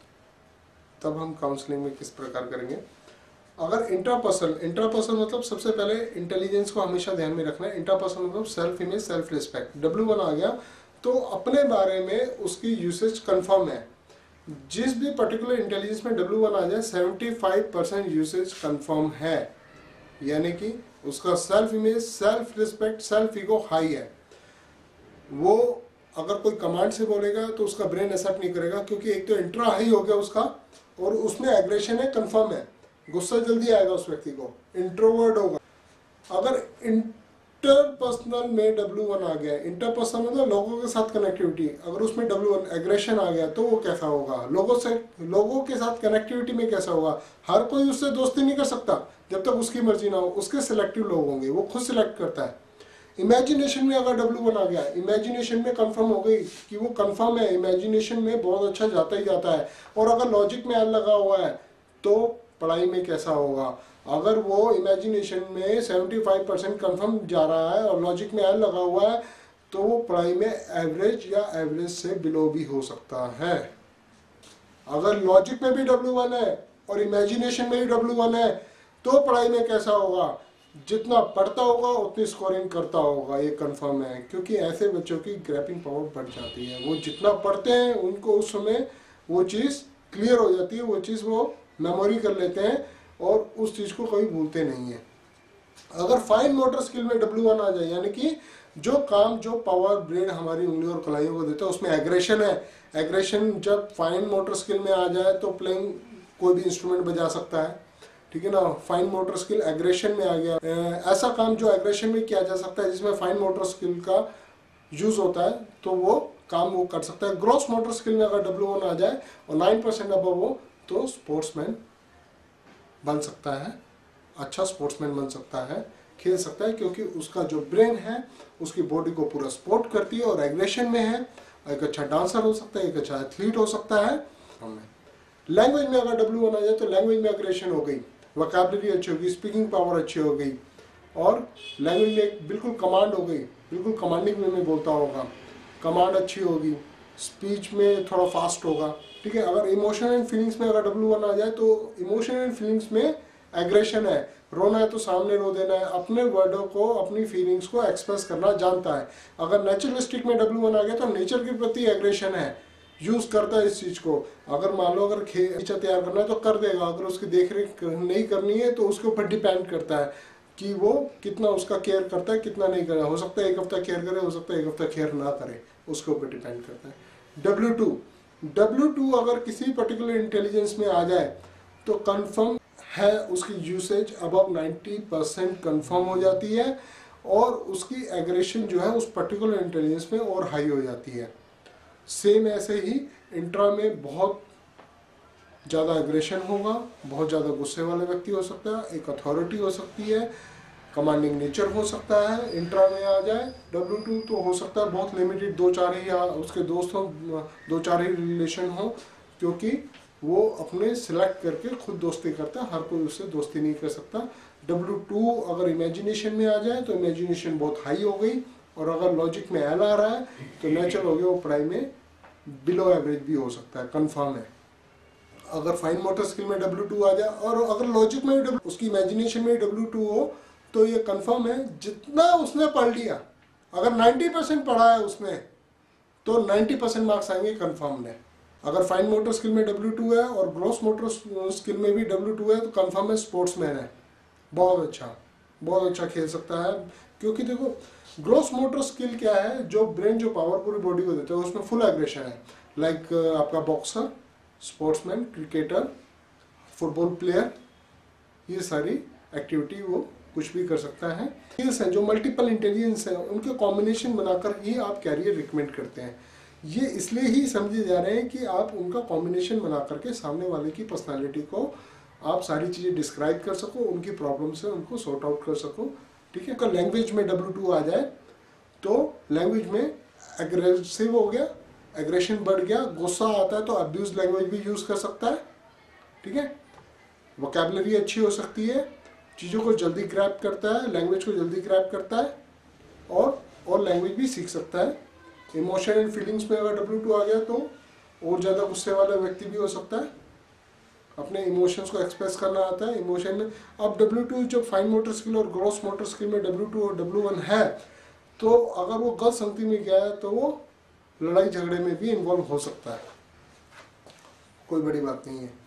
तब हम काउंसलिंग में किस प्रकार करेंगे। अगर इंट्रापर्सनल, इंट्रापर्सनल मतलब सबसे पहले इंटेलिजेंस को हमेशा ध्यान में रखना है। इंट्रापर्सनल मतलब self image, self respect. W one आ गया तो अपने बारे में उसकी यूसेज कंफर्म है। जिस भी पर्टिकुलर इंटेलिजेंस में डब्ल्यू वन आ जाए, seventy five percent usage confirm है, यानी कि उसका self image, self respect, self ego high है। वो अगर कोई कमांड से बोलेगा तो उसका ब्रेन एक्सेप्ट नहीं करेगा, क्योंकि एक तो इंट्रा हाई हो गया उसका और उसमें एग्रेशन है, कंफर्म है, गुस्सा जल्दी आएगा उस व्यक्ति को, इंट्रोवर्ट होगा। अगर इंटरपर्सनल में डब्ल्यू वन आ गया, इंटरपर्सनल मतलब लोगों के साथ कनेक्टिविटी, अगर उसमें डब्ल्यू वन एग्रेशन आ गया तो वो कैसा होगा, लोगों से, लोगों के साथ कनेक्टिविटी में कैसा होगा। हर कोई उससे दोस्ती नहीं कर सकता जब तक उसकी मर्जी ना हो, उसके सिलेक्टिव लोग होंगे, वो खुद सिलेक्ट करता है। इमेजिनेशन में अगर डब्ल्यू वन आ गया, इमेजिनेशन में कंफर्म हो गई कि वो कंफर्म है, इमेजिनेशन में बहुत अच्छा जाता ही जाता है। और अगर लॉजिक में एल लगा हुआ है तो पढ़ाई में कैसा होगा। अगर वो इमेजिनेशन में सेवेंटी फाइव परसेंट कंफर्म जा रहा है और लॉजिक में एल लगा हुआ है तो वो पढ़ाई में एवरेज या एवरेज से बिलो भी हो सकता है। अगर लॉजिक में भी डब्ल्यू वन है और इमेजिनेशन में भी डब्ल्यू वन है तो पढ़ाई में कैसा होगा, जितना पढ़ता होगा उतनी स्कोरिंग करता होगा, ये कंफर्म है। क्योंकि ऐसे बच्चों की ग्रैपिंग पावर बढ़ जाती है, वो जितना पढ़ते हैं उनको उस समय वो चीज़ क्लियर हो जाती है, वो चीज़ वो मेमोरी कर लेते हैं और उस चीज़ को कभी भूलते नहीं है। अगर फाइन मोटर स्किल में डब्ल्यू वन आ जाए, यानी कि जो काम, जो पावर ब्रेन हमारी उंगलियों और कलाइयों को देता है उसमें एग्रेशन है। एग्रेशन जब फाइन मोटर स्किल में आ जाए तो प्लेइंग कोई भी इंस्ट्रूमेंट बजा सकता है, ठीक है ना। फाइन मोटर स्किल एग्रेशन में आ गया, ऐसा काम जो एग्रेशन में किया जा सकता है जिसमें फाइन मोटर स्किल का यूज होता है तो वो काम वो कर सकता है। ग्रॉस मोटर स्किल में अगर डब्ल्यू वन आ जाए और नाइन परसेंट अबव हो तो स्पोर्ट्समैन बन सकता है, अच्छा स्पोर्ट्समैन बन सकता है, खेल सकता है, क्योंकि उसका जो ब्रेन है उसकी बॉडी को पूरा सपोर्ट करती है और एग्रेशन में है। एक अच्छा डांसर हो सकता है, एक अच्छा एथलीट हो सकता है। लैंग्वेज में अगर डब्ल्यू वन आ जाए तो लैंग्वेज में एग्रेशन हो गई, वोकैबुलरी अच्छी होगी, स्पीकिंग पावर अच्छी हो गई और लैंग्वेज में बिल्कुल कमांड हो गई, बिल्कुल कमांडिंग वे में बोलता होगा, कमांड अच्छी होगी, स्पीच में थोड़ा फास्ट होगा, ठीक है। अगर इमोशन एंड फीलिंग्स में अगर डब्ल्यू वन आ जाए तो इमोशन एंड फीलिंग्स में एग्रेशन है, रोना है तो सामने रो देना है, अपने वर्डों को, अपनी फीलिंग्स को एक्सप्रेस करना जानता है। अगर नेचुरलिस्टिक में डब्ल्यू वन आ गया तो नेचर के प्रति एग्रेशन है, यूज करता है इस चीज को। अगर मान लो अगर बगीचा तैयार करना है तो कर देगा, अगर उसकी देख रेख नहीं करनी है तो उसके ऊपर डिपेंड करता है कि वो कितना उसका केयर करता है कितना नहीं करे। हो सकता है एक हफ्ता केयर करे, हो सकता है एक हफ्ता केयर ना करे, उसके ऊपर डिपेंड करता है। डब्ल्यू टू डब्ल्यू टू अगर किसी पर्टिकुलर इंटेलिजेंस में आ जाए तो कंफर्म है, उसकी usage above ninety percent confirm हो जाती है और उसकी एग्रेशन जो है उस पर्टिकुलर इंटेलिजेंस में और हाई हो जाती है। सेम ऐसे ही इंट्रा में बहुत ज़्यादा एग्रेशन होगा, बहुत ज़्यादा गुस्से वाले व्यक्ति हो सकता है, एक अथॉरिटी हो सकती है, कमांडिंग नेचर हो सकता है। इंट्रा में आ जाए डब्ल्यू टू तो हो सकता है बहुत लिमिटेड दो चार ही या उसके दोस्त हों, दो चार ही रिलेशन हो, क्योंकि वो अपने सिलेक्ट करके खुद दोस्ती करता है, हर कोई उससे दोस्ती नहीं कर सकता। डब्ल्यू टू अगर इमेजिनेशन में आ जाए तो इमेजिनेशन बहुत हाई हो गई, और अगर लॉजिक में एल आ रहा है तो नेचुरल हो गया, वो पढ़ाई में बिलो एवरेज भी हो सकता है, कंफर्म है। अगर फाइन मोटर स्किल में डब्ल्यू टू आ जाए और अगर लॉजिक में भी उसकी इमेजिनेशन में डब्ल्यू टू हो तो ये कंफर्म है जितना उसने पढ़ लिया, अगर नब्बे परसेंट पढ़ा है उसने तो नब्बे परसेंट मार्क्स आएंगे कंफर्म है। अगर फाइन मोटर स्किल में डब्ल्यू टू है और ग्रॉस मोटर स्किल में भी डब्ल्यू टू है तो कंफर्म है स्पोर्ट्समैन है, बहुत अच्छा बहुत अच्छा खेल सकता है। क्योंकि देखो ग्रॉस मोटर स्किल क्या है, जो ब्रेन जो पावर पूरी बॉडी को देता है उसमें फुल एग्रेशन है। लाइक आपका boxer, sportsman, cricketer, football player, ये सारी एक्टिविटी वो कुछ भी कर सकता है। स्किल्स हैं जो मल्टीपल इंटेलिजेंस है, उनके कॉम्बिनेशन बनाकर ही आप कैरियर रिकमेंड करते हैं। ये इसलिए ही समझे जा रहे हैं कि आप उनका कॉम्बिनेशन बना करके सामने वाले की पर्सनालिटी को आप सारी चीज़ें डिस्क्राइब कर सको, उनकी प्रॉब्लम से उनको सॉर्ट आउट कर सको, ठीक है। अगर लैंग्वेज में डब्ल्यू टू आ जाए तो लैंग्वेज में एग्रेसिव हो गया, एग्रेशन बढ़ गया, गुस्सा आता है तो अब्यूज लैंग्वेज भी यूज़ कर सकता है, ठीक है। वोकैबुलरी अच्छी हो सकती है, चीज़ों को जल्दी ग्रैब करता है, लैंग्वेज को जल्दी ग्रैब करता है और और लैंग्वेज भी सीख सकता है। इमोशन एंड फीलिंग्स में अगर डब्ल्यू टू आ गया तो और ज़्यादा गुस्से वाला व्यक्ति भी हो सकता है, अपने इमोशंस को एक्सप्रेस करना आता है इमोशन में। अब डब्ल्यू टू जब फाइन मोटर स्किल और ग्रॉस मोटर स्किल में डब्ल्यू टू और डब्ल्यू वन है तो अगर वो गलत संगति में गया है तो वो लड़ाई झगड़े में भी इन्वॉल्व हो सकता है, कोई बड़ी बात नहीं है।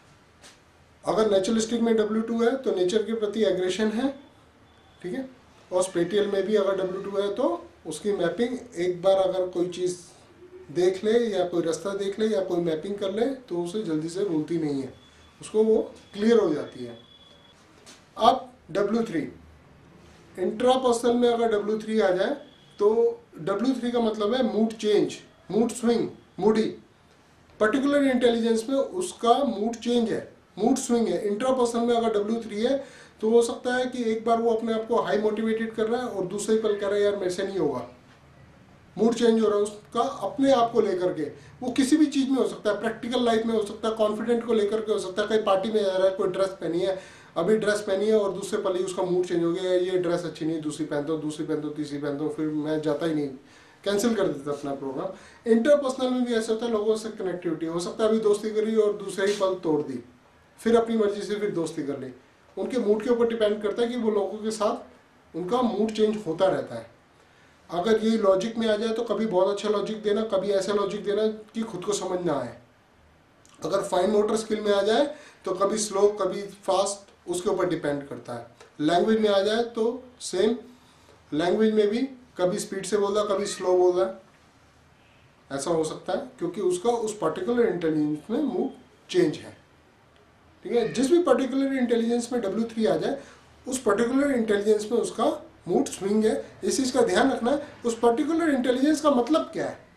अगर नेचुरलिस्टिक में डब्ल्यू टू है तो नेचर के प्रति एग्रेशन है, ठीक है। और स्पेटियल में भी अगर डब्ल्यू टू है तो उसकी मैपिंग, एक बार अगर कोई चीज़ देख ले या कोई रास्ता देख ले या कोई मैपिंग कर ले तो उसे जल्दी से भूलती नहीं है, उसको वो क्लियर हो जाती है। अब डब्ल्यू थ्री इंट्रापर्सनल में अगर डब्ल्यू थ्री आ जाए तो डब्ल्यू थ्री का मतलब है mood change, mood swing, moody. Particular intelligence में उसका मूड चेंज है, मूड स्विंग है। इंट्रापर्सनल में अगर डब्ल्यू थ्री है तो हो सकता है कि एक बार वो अपने आप को हाई मोटिवेटेड कर रहा है और दूसरे पल कह रहा है यार मेरे से नहीं होगा, मूड चेंज हो रहा है उसका अपने आप को लेकर के। वो किसी भी चीज़ में हो सकता है, प्रैक्टिकल लाइफ में हो सकता है, कॉन्फिडेंट को लेकर के हो सकता है, कहीं पार्टी में जा रहा है, कोई ड्रेस पहनी है, अभी ड्रेस पहनी है और दूसरे पल ही उसका मूड चेंज हो गया, ये ड्रेस अच्छी नहीं, दूसरी पहन दो, दूसरी पहन दो, तीसरी पहन दो, फिर मैं जाता ही नहीं, कैंसिल कर देता अपना प्रोग्राम। इंटरपर्सनल में भी ऐसा होता है, लोगों से कनेक्टिविटी हो सकता है, अभी दोस्ती करी और दूसरे ही पल तोड़ दी, फिर अपनी मर्जी से फिर दोस्ती कर ली। उनके मूड के ऊपर डिपेंड करता है कि वो लोगों के साथ उनका मूड चेंज होता रहता है। अगर ये लॉजिक में आ जाए तो कभी बहुत अच्छा लॉजिक देना, कभी ऐसा लॉजिक देना कि खुद को समझ ना आए। अगर फाइन मोटर स्किल में आ जाए तो कभी स्लो कभी फास्ट, उसके ऊपर डिपेंड करता है। लैंग्वेज में आ जाए तो सेम, लैंग्वेज में भी कभी स्पीड से बोल रहा कभी स्लो बोल रहा, ऐसा हो सकता है क्योंकि उसका उस पर्टिकुलर इंटेलिजेंस में मूड चेंज है, ठीक है। जिस भी पर्टिकुलर इंटेलिजेंस में डब्ल्यू थ्री आ जाए उस पर्टिकुलर इंटेलिजेंस में उसका मूड स्विंग है, इस चीज़ का ध्यान रखना है। उस पर्टिकुलर इंटेलिजेंस का मतलब क्या है,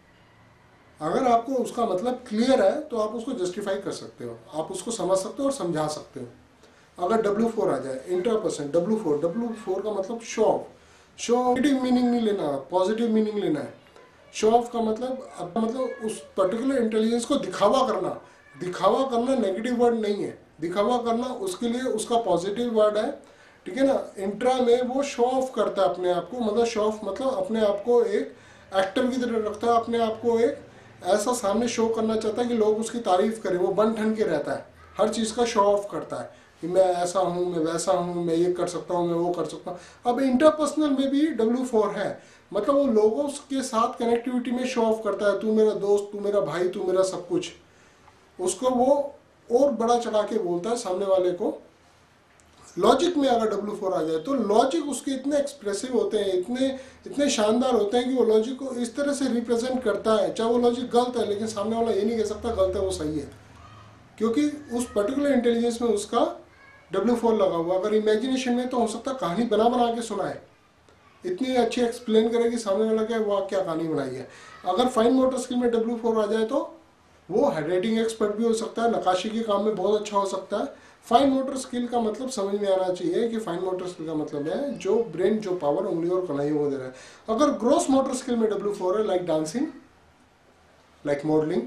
अगर आपको उसका मतलब क्लियर है तो आप उसको जस्टिफाई कर सकते हो, आप उसको समझ सकते हो और समझा सकते हो। अगर डब्ल्यू फोर आ जाए intraperson W four, W four का मतलब show off, show off negative meaning नहीं लेना, पॉजिटिव मीनिंग लेना है। शो ऑफ का मतलब अब मतलब उस पर्टिकुलर इंटेलिजेंस को दिखावा करना, दिखावा करना नेगेटिव वर्ड नहीं है, दिखावा करना उसके लिए उसका पॉजिटिव वर्ड है, ठीक है ना। इंट्रा में वो शो ऑफ करता है अपने आप को, मतलब शो ऑफ मतलब अपने आप को एक एक्टर की तरह रखता है, अपने आप को एक ऐसा सामने शो करना चाहता है कि लोग उसकी तारीफ करें, वो बन ठन के रहता है, हर चीज़ का शो ऑफ करता है कि मैं ऐसा हूँ, मैं वैसा हूँ, मैं ये कर सकता हूँ, मैं वो कर सकता हूँ। अब इंटरपर्सनल में भी डब्ल्यू फोर है, मतलब वो लोगों के साथ कनेक्टिविटी में शो ऑफ करता है, तू मेरा दोस्त, तू मेरा भाई, तू मेरा सब कुछ, उसको वो और बड़ा चढ़ा के बोलता है सामने वाले को, लॉजिक में अगर डब्ल्यू फोर आ जाए तो लॉजिक उसके इतने एक्सप्रेसिव होते हैं, इतने इतने शानदार होते हैं कि वो लॉजिक को इस तरह से रिप्रेजेंट करता है, चाहे वो लॉजिक गलत है लेकिन सामने वाला ये नहीं कह सकता गलत है वो सही है, क्योंकि उस पर्टिकुलर इंटेलिजेंस में उसका डब्ल्यू फोर लगा हुआ। अगर इमेजिनेशन में तो हो सकता है कहानी बना बना के सुनाए, इतनी अच्छी एक्सप्लेन करे कि सामने वाला क्या वाह क्या कहानी बनाई है। अगर फाइन मोटर स्किल में डब्ल्यू फोर आ जाए तो वो हैंड राइटिंग एक्सपर्ट भी हो सकता है, नक्काशी के काम में बहुत अच्छा हो सकता है। फाइन मोटर स्किल का मतलब समझ में आना चाहिए कि फाइन मोटर स्किल का मतलब है जो ब्रेन, जो पावर उंगली और कलाइयों को दे रहा है। अगर ग्रॉस मोटर स्किल में डब्ल्यू फोर है, लाइक डांसिंग, लाइक मॉडलिंग,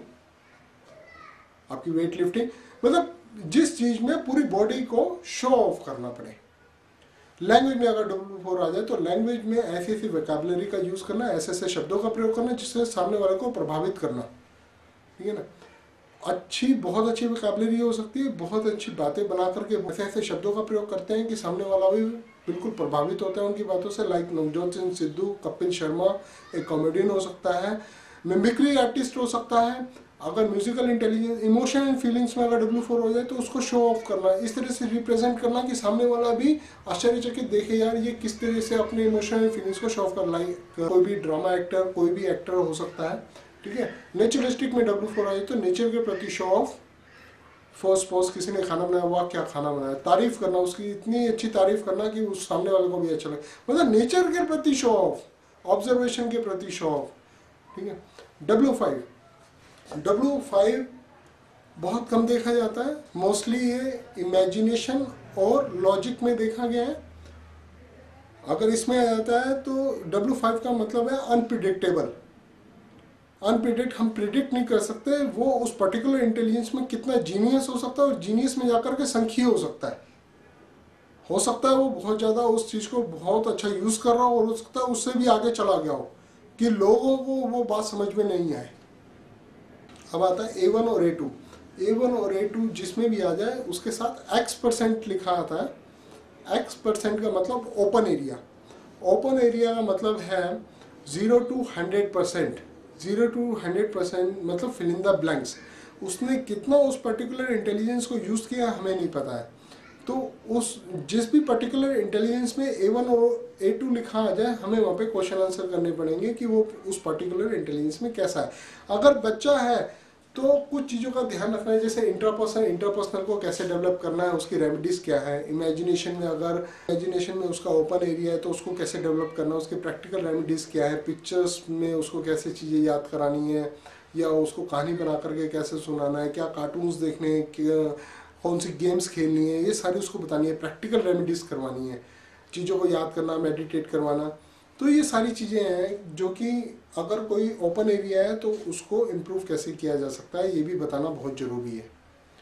आपकी वेट लिफ्टिंग, मतलब जिस चीज में पूरी बॉडी को शो ऑफ करना पड़े। लैंग्वेज में अगर डब्ल्यू फोर आ जाए तो लैंग्वेज में ऐसी ऐसी वोकैबुलरी का यूज करना, ऐसे ऐसे शब्दों का प्रयोग करना जिससे सामने वाले को प्रभावित करना, ठीक है ना। अच्छी, बहुत अच्छी वोकैबुलरी हो सकती है, बहुत अच्छी बातें बना करके ऐसे ऐसे शब्दों का प्रयोग करते हैं कि सामने वाला भी बिल्कुल प्रभावित होता है उनकी बातों से। लाइक नवजोत सिंह सिद्धू, कपिल शर्मा एक कॉमेडियन हो सकता है, मिमिक्री आर्टिस्ट हो सकता है। अगर musical intelligence, emotion and feelings में अगर डब्ल्यू फोर हो जाए तो उसको शो ऑफ करना, इस तरह से रिप्रेजेंट करना कि सामने वाला भी आश्चर्यचकित देखे यार ये किस तरह से अपने इमोशन एंड फीलिंग्स को शो ऑफ कर लाई। कोई भी ड्रामा एक्टर, कोई भी एक्टर हो सकता है, ठीक है। नेचुरलिस्टिक में डब्ल्यू फोर आए तो नेचर के प्रति शो ऑफ, फर्स्ट पोज, किसी ने खाना बनाया, वाह क्या खाना बनाया, तारीफ करना, उसकी इतनी अच्छी तारीफ करना कि उस सामने वाले को भी अच्छा लगे, मतलब नेचर के प्रति शो ऑफ, ऑब्जर्वेशन के प्रति शो ऑफ, ठीक है। डब्ल्यू फाइव डब्ल्यू फाइव बहुत कम देखा जाता है, मोस्टली ये इमेजिनेशन और लॉजिक में देखा गया है। अगर इसमें आ जाता है तो डब्ल्यू फाइव का मतलब है अनप्रिडिक्टेबल। अनप्रिडिक्ट, हम प्रिडिक्ट नहीं कर सकते वो उस पर्टिकुलर इंटेलिजेंस में कितना जीनियस हो सकता है, और जीनियस में जाकर के संख्यी हो सकता है। हो सकता है वो बहुत ज़्यादा उस चीज़ को बहुत अच्छा यूज़ कर रहा हो, और हो सकता है उससे भी आगे चला गया हो कि लोगों को वो बात समझ में नहीं आए। अब आता है ए वन और ए टू। ए वन और ए टू जिसमें भी आ जाए उसके साथ एक्स परसेंट लिखा आता है। एक्स परसेंट का मतलब ओपन एरिया। ओपन एरिया का मतलब है zero to hundred percent. Zero to hundred percent मतलब फिल इन द ब्लैंक्स। उसने कितना उस पर्टिकुलर इंटेलिजेंस को यूज़ किया हमें नहीं पता है, तो उस जिस भी पर्टिकुलर इंटेलिजेंस में ए वन और ए टू लिखा आ जाए हमें वहाँ पे क्वेश्चन आंसर करने पड़ेंगे कि वो उस पर्टिकुलर इंटेलिजेंस में कैसा है। अगर बच्चा है तो कुछ चीज़ों का ध्यान रखना है, जैसे इंटरपर्सनल इंटरपर्सनल को कैसे डेवलप करना है, उसकी रेमेडीज क्या है। इमेजिनेशन में अगर इमेजिनेशन में उसका ओपन एरिया है तो उसको कैसे डेवलप करना है, उसके प्रैक्टिकल रेमेडीज क्या है। पिक्चर्स में उसको कैसे चीज़ें याद करानी है, या उसको कहानी बना करके कैसे सुनाना है, क्या कार्टून्स देखने हैं, क्या कौन सी गेम्स खेलनी है, ये सारी उसको बतानी है। प्रैक्टिकल रेमेडीज करवानी है, चीज़ों को याद करना, मेडिटेट करवाना। तो ये सारी चीज़ें हैं जो कि अगर कोई ओपन एरिया है तो उसको इम्प्रूव कैसे किया जा सकता है ये भी बताना बहुत ज़रूरी है।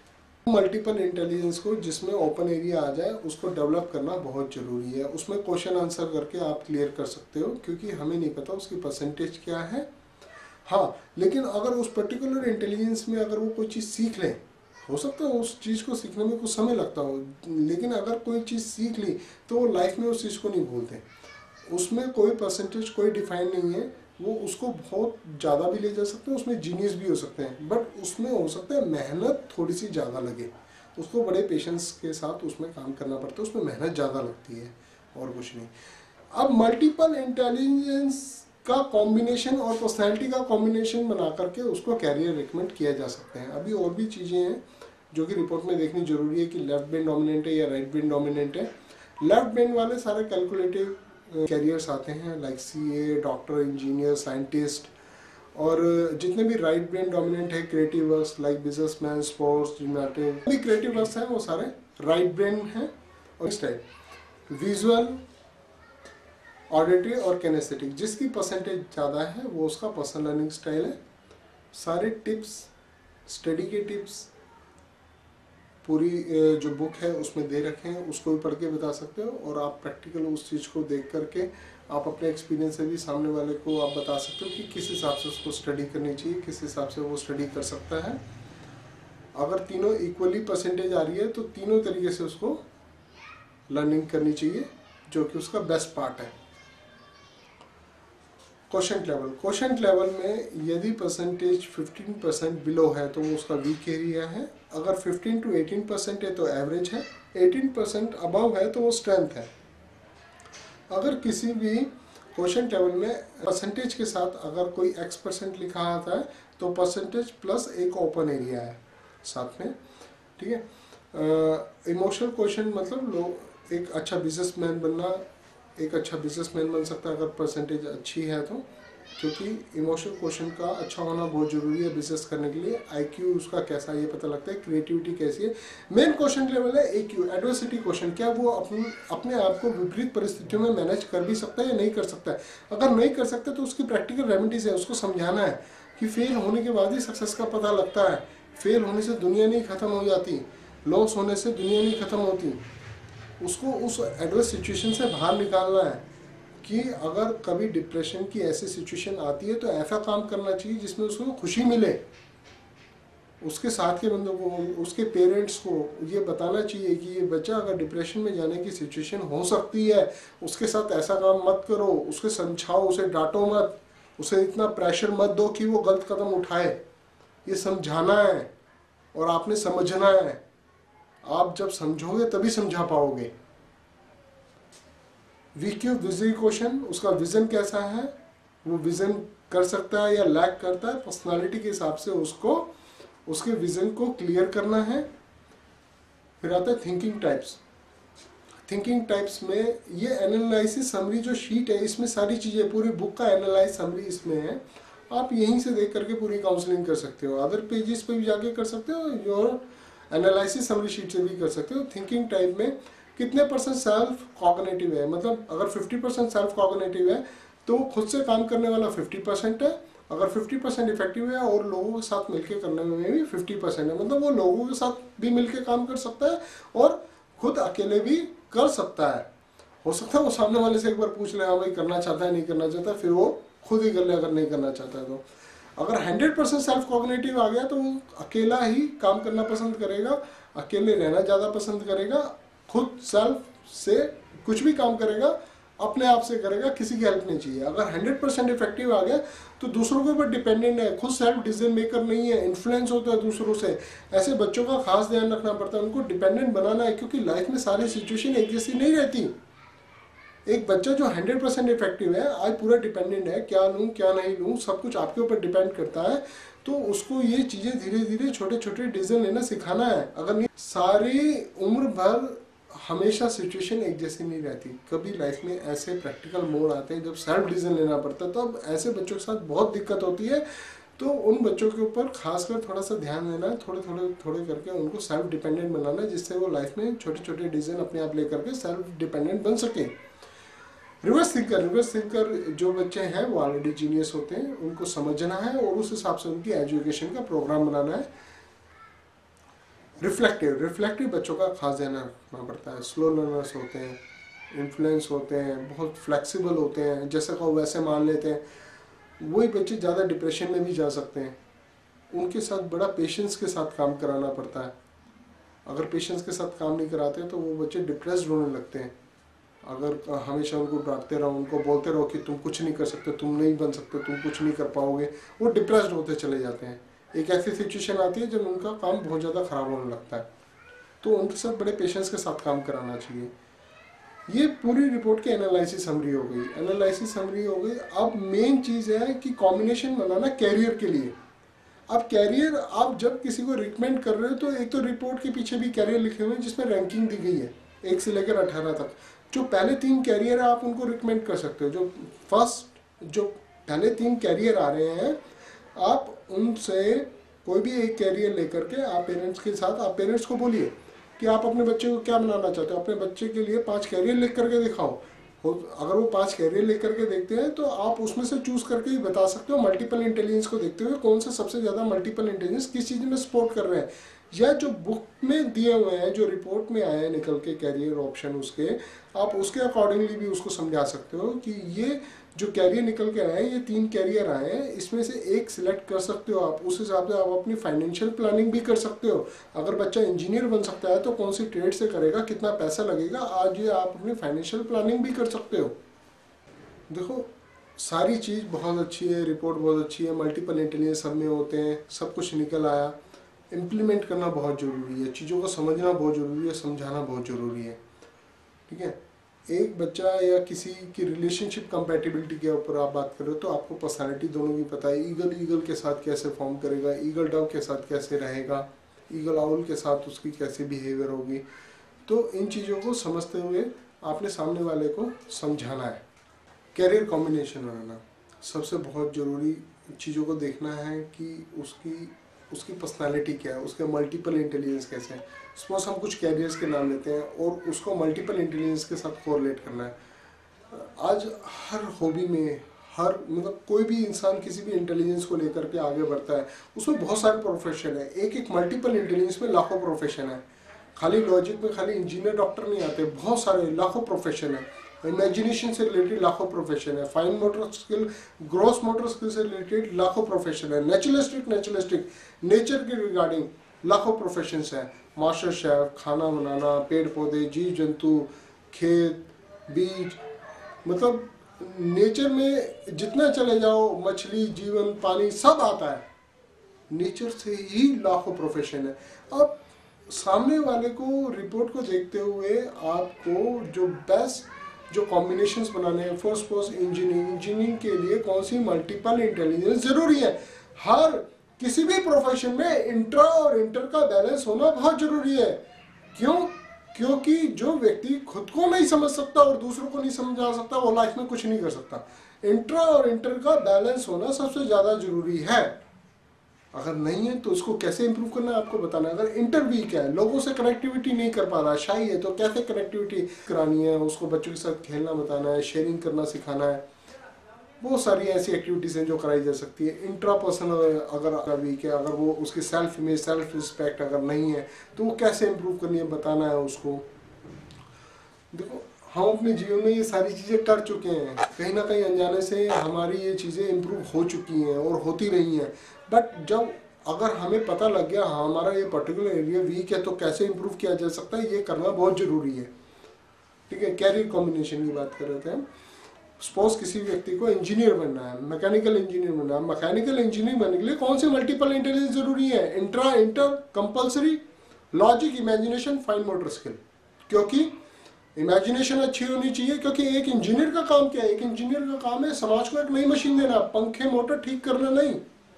मल्टीपल इंटेलिजेंस को जिसमें ओपन एरिया आ जाए उसको डेवलप करना बहुत ज़रूरी है। उसमें क्वेश्चन आंसर करके आप क्लियर कर सकते हो, क्योंकि हमें नहीं पता उसकी परसेंटेज क्या है। हाँ, लेकिन अगर उस पर्टिकुलर इंटेलिजेंस में अगर वो कोई चीज़ सीख लें, हो सकता है उस चीज़ को सीखने में कुछ समय लगता हो, लेकिन अगर कोई चीज़ सीख ली तो वो लाइफ में उस चीज़ को नहीं भूलते। उसमें कोई परसेंटेज कोई डिफाइन नहीं है, वो उसको बहुत ज़्यादा भी ले जा सकते हैं, उसमें जीनियस भी हो सकते हैं, बट उसमें हो सकता है मेहनत थोड़ी सी ज़्यादा लगे, उसको बड़े पेशेंस के साथ उसमें काम करना पड़ता है, उसमें मेहनत ज़्यादा लगती है और कुछ नहीं। अब मल्टीपल इंटेलिजेंस का कॉम्बिनेशन और पर्सनैलिटी का कॉम्बिनेशन बना करके उसको कैरियर रिकमेंड किया जा सकते हैं। अभी और भी चीज़ें हैं जो कि रिपोर्ट में देखनी जरूरी है कि लेफ्ट ब्रेन डोमिनेंट है या राइट ब्रेन डोमिनेंट है। लेफ्ट ब्रेन वाले सारे कैलकुलेटिव कैरियर्स आते हैं, like CA, doctor, engineer, scientist. और जितने भी राइट ब्रेन डोमिनेंट है creative works like businessman, sports, gymnastic, भी क्रिएटिव वर्क्स हैं वो सारे राइट ब्रेन हैं। और इस टाइप विजुअल, ऑडिटरी और कैनेस्थेटिक, जिसकी परसेंटेज ज़्यादा है वो उसका पर्सनल लर्निंग स्टाइल है। सारे टिप्स, स्टडी के टिप्स पूरी जो बुक है उसमें दे रखे हैं, उसको भी पढ़ के बता सकते हो, और आप प्रैक्टिकल उस चीज़ को देख करके आप अपने एक्सपीरियंस से भी सामने वाले को आप बता सकते हो कि किस हिसाब से उसको स्टडी करनी चाहिए, किस हिसाब से वो स्टडी कर सकता है। अगर तीनों इक्वली परसेंटेज आ रही है तो तीनों तरीके से उसको लर्निंग करनी चाहिए, जो कि उसका बेस्ट पार्ट है। क्वेश्चन लेवल, क्वेश्चन लेवल में यदि परसेंटेज फिफ्टीन परसेंट बिलो है तो वो उसका वीक एरिया है, अगर फिफ्टीन टू एटीन परसेंट है तो एवरेज है, एटीन परसेंट अबव है तो वो स्ट्रेंथ है। अगर किसी भी क्वेश्चन टेबल में परसेंटेज के साथ अगर कोई एक्स परसेंट लिखा आता है तो परसेंटेज प्लस एक ओपन एरिया है साथ में, ठीक है। इमोशनल क्वेश्चन मतलब लोग एक अच्छा बिजनेसमैन बनना, एक अच्छा बिजनेसमैन बन सकता है अगर परसेंटेज अच्छी है तो, क्योंकि इमोशनल क्वेश्चन का अच्छा होना बहुत ज़रूरी है बिजनेस करने के लिए। आईक्यू उसका कैसा है ये पता लगता है, क्रिएटिविटी कैसी है। मेन क्वेश्चन लेवल है एक्यू, एडवर्सिटी क्वेश्चन, क्या वो अपने अपने आप को विपरीत परिस्थितियों में मैनेज कर भी सकता है या नहीं कर सकता है। अगर नहीं कर सकता तो उसकी प्रैक्टिकल रेमेडीज है, उसको समझाना है कि फेल होने के बाद ही सक्सेस का पता लगता है। फेल होने से दुनिया नहीं ख़त्म हो जाती, लॉस होने से दुनिया नहीं ख़त्म होती। उसको उस एडवर्स सिचुएशन से बाहर निकालना है कि अगर कभी डिप्रेशन की ऐसी सिचुएशन आती है तो ऐसा काम करना चाहिए जिसमें उसको खुशी मिले। उसके साथ के बंदों को, उसके पेरेंट्स को ये बताना चाहिए कि ये बच्चा अगर डिप्रेशन में जाने की सिचुएशन हो सकती है, उसके साथ ऐसा काम मत करो, उसके समझाओ, उसे डांटो मत, उसे इतना प्रेशर मत दो कि वो गलत कदम उठाए। ये समझाना है और आपने समझना है। आप जब समझोगे तभी समझा पाओगे। वीक्यू विजन क्वेश्चन, उसका विजन कैसा है, वो विजन कर सकता है या लैक करता है, पर्सनालिटी के हिसाब से उसको उसके विजन को क्लियर करना है। फिर आता है थिंकिंग टाइप्स। थिंकिंग टाइप्स में ये एनालिसिस समरी जो शीट है इसमें सारी चीज़ें, पूरी बुक का एनालाइज समरी इसमें है। आप यहीं से देख करके पूरी काउंसलिंग कर सकते हो, अदर पेजेस पे भी जाके कर सकते हो, योर एनालिसिस समरी शीट से भी कर सकते हो। थिंकिंग टाइप में कितने परसेंट सेल्फ कॉग्निटिव है, मतलब अगर फिफ्टी परसेंट सेल्फ कॉग्निटिव है तो खुद से काम करने वाला फिफ्टी परसेंट है, अगर फिफ्टी परसेंट इफेक्टिव है और लोगों के साथ मिलकर करने में भी फिफ्टी परसेंट है, मतलब वो लोगों के साथ भी मिलकर काम कर सकता है और खुद अकेले भी कर सकता है। हो सकता है वो सामने वाले से एक बार पूछ ले, हाँ भाई करना चाहता है नहीं करना चाहता, फिर वो खुद ही कर ले अगर नहीं करना चाहता है तो। अगर हंड्रेड परसेंट सेल्फ कॉग्निटिव आ गया तो वो अकेला ही काम करना पसंद करेगा, अकेले रहना ज़्यादा पसंद करेगा, खुद सेल्फ से कुछ भी काम करेगा अपने आप से करेगा, किसी की हेल्प नहीं चाहिए। अगर हंड्रेड परसेंट इफेक्टिव आ गया तो दूसरों के ऊपर डिपेंडेंट है, खुद सेल्फ डिसीजन मेकर नहीं है, इन्फ्लुएंस होता है दूसरों से। ऐसे बच्चों का खास ध्यान रखना पड़ता है, उनको डिपेंडेंट बनाना है, क्योंकि लाइफ में सारी सिचुएशन एक जैसी नहीं रहती। एक बच्चा जो हंड्रेड परसेंट इफेक्टिव है आज पूरा डिपेंडेंट है, क्या लूँ क्या नहीं लूँ सब कुछ आपके ऊपर डिपेंड करता है, तो उसको ये चीज़ें धीरे धीरे छोटे छोटे डिसीजन लेना सिखाना है। अगर नहीं, सारी उम्र भर हमेशा सिचुएशन एक जैसी नहीं रहती, कभी लाइफ में ऐसे प्रैक्टिकल मोड आते हैं जब सेल्फ डिसीजन लेना पड़ता है, तब तो ऐसे बच्चों के साथ बहुत दिक्कत होती है। तो उन बच्चों के ऊपर खासकर थोड़ा सा ध्यान देना है, थोड़े थोड़े थोड़े करके उनको सेल्फ डिपेंडेंट बनाना है, जिससे वो लाइफ में छोटे छोटे डिसीजन अपने आप लेकर के सेल्फ डिपेंडेंट बन सके। रिवर्स थिंकर, रिवर्स थिंकर जो बच्चे हैं वो ऑलरेडी जीनियस होते हैं, उनको समझना है और उस हिसाब से उनकी एजुकेशन का प्रोग्राम बनाना है। रिफ्लेक्टिव, रिफ्लेक्टिव बच्चों का खास ध्यान रखना पड़ता है। स्लो लर्नर्स होते हैं, इन्फ्लुएंस होते हैं, बहुत फ्लेक्सिबल होते हैं, जैसे कहो वैसे मान लेते हैं, वही बच्चे ज़्यादा डिप्रेशन में भी जा सकते हैं। उनके साथ बड़ा पेशेंस के साथ काम कराना पड़ता है। अगर पेशेंस के साथ काम नहीं कराते तो वो बच्चे डिप्रेस्ड होने लगते हैं। अगर हमेशा उनको डांटते रहो, उनको बोलते रहो कि तुम कुछ नहीं कर सकते, तुम नहीं बन सकते, तुम कुछ नहीं कर पाओगे, वो डिप्रेस्ड होते चले जाते हैं। एक ऐसी सिचुएशन आती है जब उनका काम बहुत ज़्यादा ख़राब होने लगता है, तो उनके साथ बड़े पेशेंस के साथ काम कराना चाहिए। ये पूरी रिपोर्ट की एनालिसिस समरी हो गई, एनालिसिस समरी हो गई। अब मेन चीज़ है कि कॉम्बिनेशन बनाना कैरियर के लिए। अब कैरियर आप जब किसी को रिकमेंड कर रहे हो तो एक तो रिपोर्ट के पीछे भी कैरियर लिखे हुए हैं जिसमें रैंकिंग दी गई है एक से लेकर अठारह तक। जो पहले तीन कैरियर है आप उनको रिकमेंड कर सकते हो। जो फर्स्ट जो पहले तीन कैरियर आ रहे हैं आप उनसे कोई भी एक कैरियर लेकर के आप पेरेंट्स के साथ, आप पेरेंट्स को बोलिए कि आप अपने बच्चे को क्या बनाना चाहते हो, अपने बच्चे के लिए पांच कैरियर लिख करके दिखाओ। अगर वो पांच कैरियर लिख करके देखते हैं तो आप उसमें से चूज करके ही बता सकते हो। मल्टीपल इंटेलिजेंस को देखते हुए कौन सा सबसे ज़्यादा मल्टीपल इंटेलिजेंस किस चीज़ में सपोर्ट कर रहे हैं, या जो बुक में दिए हुए हैं, जो रिपोर्ट में आए हैं निकल के कैरियर ऑप्शन, उसके आप उसके अकॉर्डिंगली भी उसको समझा सकते हो कि ये जो कैरियर निकल के आए हैं, ये तीन कैरियर आए हैं, इसमें से एक सिलेक्ट कर सकते हो आप। उस हिसाब से आप अपनी फाइनेंशियल प्लानिंग भी कर सकते हो। अगर बच्चा इंजीनियर बन सकता है तो कौन सी ट्रेड से करेगा, कितना पैसा लगेगा, आज ये आप अपनी फाइनेंशियल प्लानिंग भी कर सकते हो। देखो सारी चीज़ बहुत अच्छी है, रिपोर्ट बहुत अच्छी है, मल्टीपल इंटेलिजेंस सब में होते हैं, सब कुछ निकल आया। इम्प्लीमेंट करना बहुत ज़रूरी है, चीज़ों को समझना बहुत ज़रूरी है, समझाना बहुत ज़रूरी है। ठीक है, एक बच्चा या किसी की रिलेशनशिप कंपैटिबिलिटी के ऊपर आप बात कर रहे हो तो आपको पर्सनालिटी दोनों की पता है। ईगल ईगल के साथ कैसे फॉर्म करेगा, ईगल डव के साथ कैसे रहेगा, ईगल आउल के साथ उसकी कैसे बिहेवियर होगी। तो इन चीज़ों को समझते हुए आपने सामने वाले को समझाना है। कैरियर कॉम्बिनेशन बनाना सबसे बहुत ज़रूरी चीज़ों को देखना है कि उसकी उसकी पर्सनालिटी क्या है, उसके मल्टीपल इंटेलिजेंस कैसे है। सपोज हम कुछ कैरियर्स के नाम लेते हैं और उसको मल्टीपल इंटेलिजेंस के साथ कोरिलेट करना है। आज हर हॉबी में हर मतलब कोई भी इंसान किसी भी इंटेलिजेंस को लेकर के आगे बढ़ता है, उसमें बहुत सारे प्रोफेशन है। एक एक मल्टीपल इंटेलिजेंस में लाखों प्रोफेशन है। खाली लॉजिक में खाली इंजीनियर डॉक्टर नहीं आते, बहुत सारे लाखों प्रोफेशन है। इमेजिनेशन से रिलेटेड लाखों प्रोफेशन है, fine motor skill, gross motor skill से रिलेटेड लाखों प्रोफेशन है, नेचुरलिस्टिक नेचुरलिस्टिक नेचर के रिगार्डिंग लाखों प्रोफेशन है। मास्टर शेफ, खाना बनाना, पेड़ पौधे, जीव जंतु, खेत, बीज, मतलब नेचर में जितना चले जाओ, मछली, जीवन, पानी सब आता है। नेचर से ही लाखों प्रोफेशन है। अब सामने वाले को रिपोर्ट को देखते हुए आपको जो बेस्ट जो कॉम्बिनेशंस बनाने हैं, फर्स्ट फर्स्ट इंजीनियरिंग इंजीनियरिंग के लिए कौन सी मल्टीपल इंटेलिजेंस जरूरी है। हर किसी भी प्रोफेशन में इंट्रा और इंटर का बैलेंस होना बहुत जरूरी है। क्यों? क्योंकि जो व्यक्ति खुद को नहीं समझ सकता और दूसरों को नहीं समझा सकता, वो लाइफ में कुछ नहीं कर सकता। इंट्रा और इंटर का बैलेंस होना सबसे ज्यादा जरूरी है। अगर नहीं है तो उसको कैसे इंप्रूव करना है आपको बताना है। अगर इंटर वीक है, लोगों से कनेक्टिविटी नहीं कर पा रहा, शाई है, तो कैसे कनेक्टिविटी करानी है, उसको बच्चों के साथ खेलना बताना है, शेयरिंग करना सिखाना है। बहुत सारी ऐसी एक्टिविटीज हैं जो कराई जा सकती है। इंट्रा पर्सनल अगर वीक है, अगर वो उसकी सेल्फ इमेज, सेल्फ रिस्पेक्ट अगर नहीं है तो वो कैसे इंप्रूव करनी है बताना है उसको। देखो, हम अपने जीवन में ये सारी चीज़ें कर चुके हैं, कहीं ना कहीं अनजाने से हमारी ये चीज़ें इम्प्रूव हो चुकी हैं और होती रही हैं। बट जब अगर हमें पता लग गया हाँ हमारा ये पर्टिकुलर एरिया वीक है तो कैसे इम्प्रूव किया जा सकता है, ये करना बहुत ज़रूरी है। ठीक है, कैरियर कॉम्बिनेशन की बात कर रहे थे हम। सपोज किसी व्यक्ति को इंजीनियर बनना है, मैकेनिकल इंजीनियर बनना है। मैकेनिकल इंजीनियर बनने के लिए कौन से मल्टीपल इंटेलिजेंस जरूरी है? Intra, inter, compulsory, logic, imagination, fine motor skill. क्योंकि इमेजिनेशन अच्छी होनी चाहिए, क्योंकि एक इंजीनियर का काम क्या है? एक इंजीनियर का काम है समाज को एक नई मशीन देना, पंखे मोटर ठीक करना नहीं।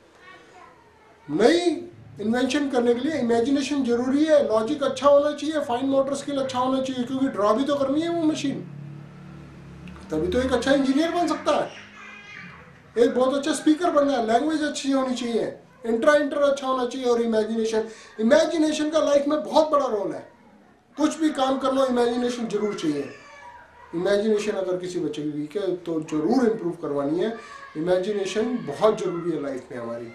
नई इन्वेंशन करने के लिए इमेजिनेशन जरूरी है, लॉजिक अच्छा होना चाहिए, फाइन मोटर स्किल अच्छा होना चाहिए, क्योंकि ड्रॉ भी तो करनी है वो मशीन, तभी तो एक अच्छा इंजीनियर बन सकता है। एक बहुत अच्छा स्पीकर बनना है, लैंग्वेज अच्छी होनी चाहिए, इंट्रा इंटर अच्छा होना चाहिए, और इमेजिनेशन इमेजिनेशन का लाइफ में बहुत बड़ा रोल है। कुछ भी काम करना इमेजिनेशन जरूर चाहिए। इमेजिनेशन अगर किसी बच्चे की वीक है तो जरूर इंप्रूव करवानी है। इमेजिनेशन बहुत जरूरी है लाइफ में हमारी।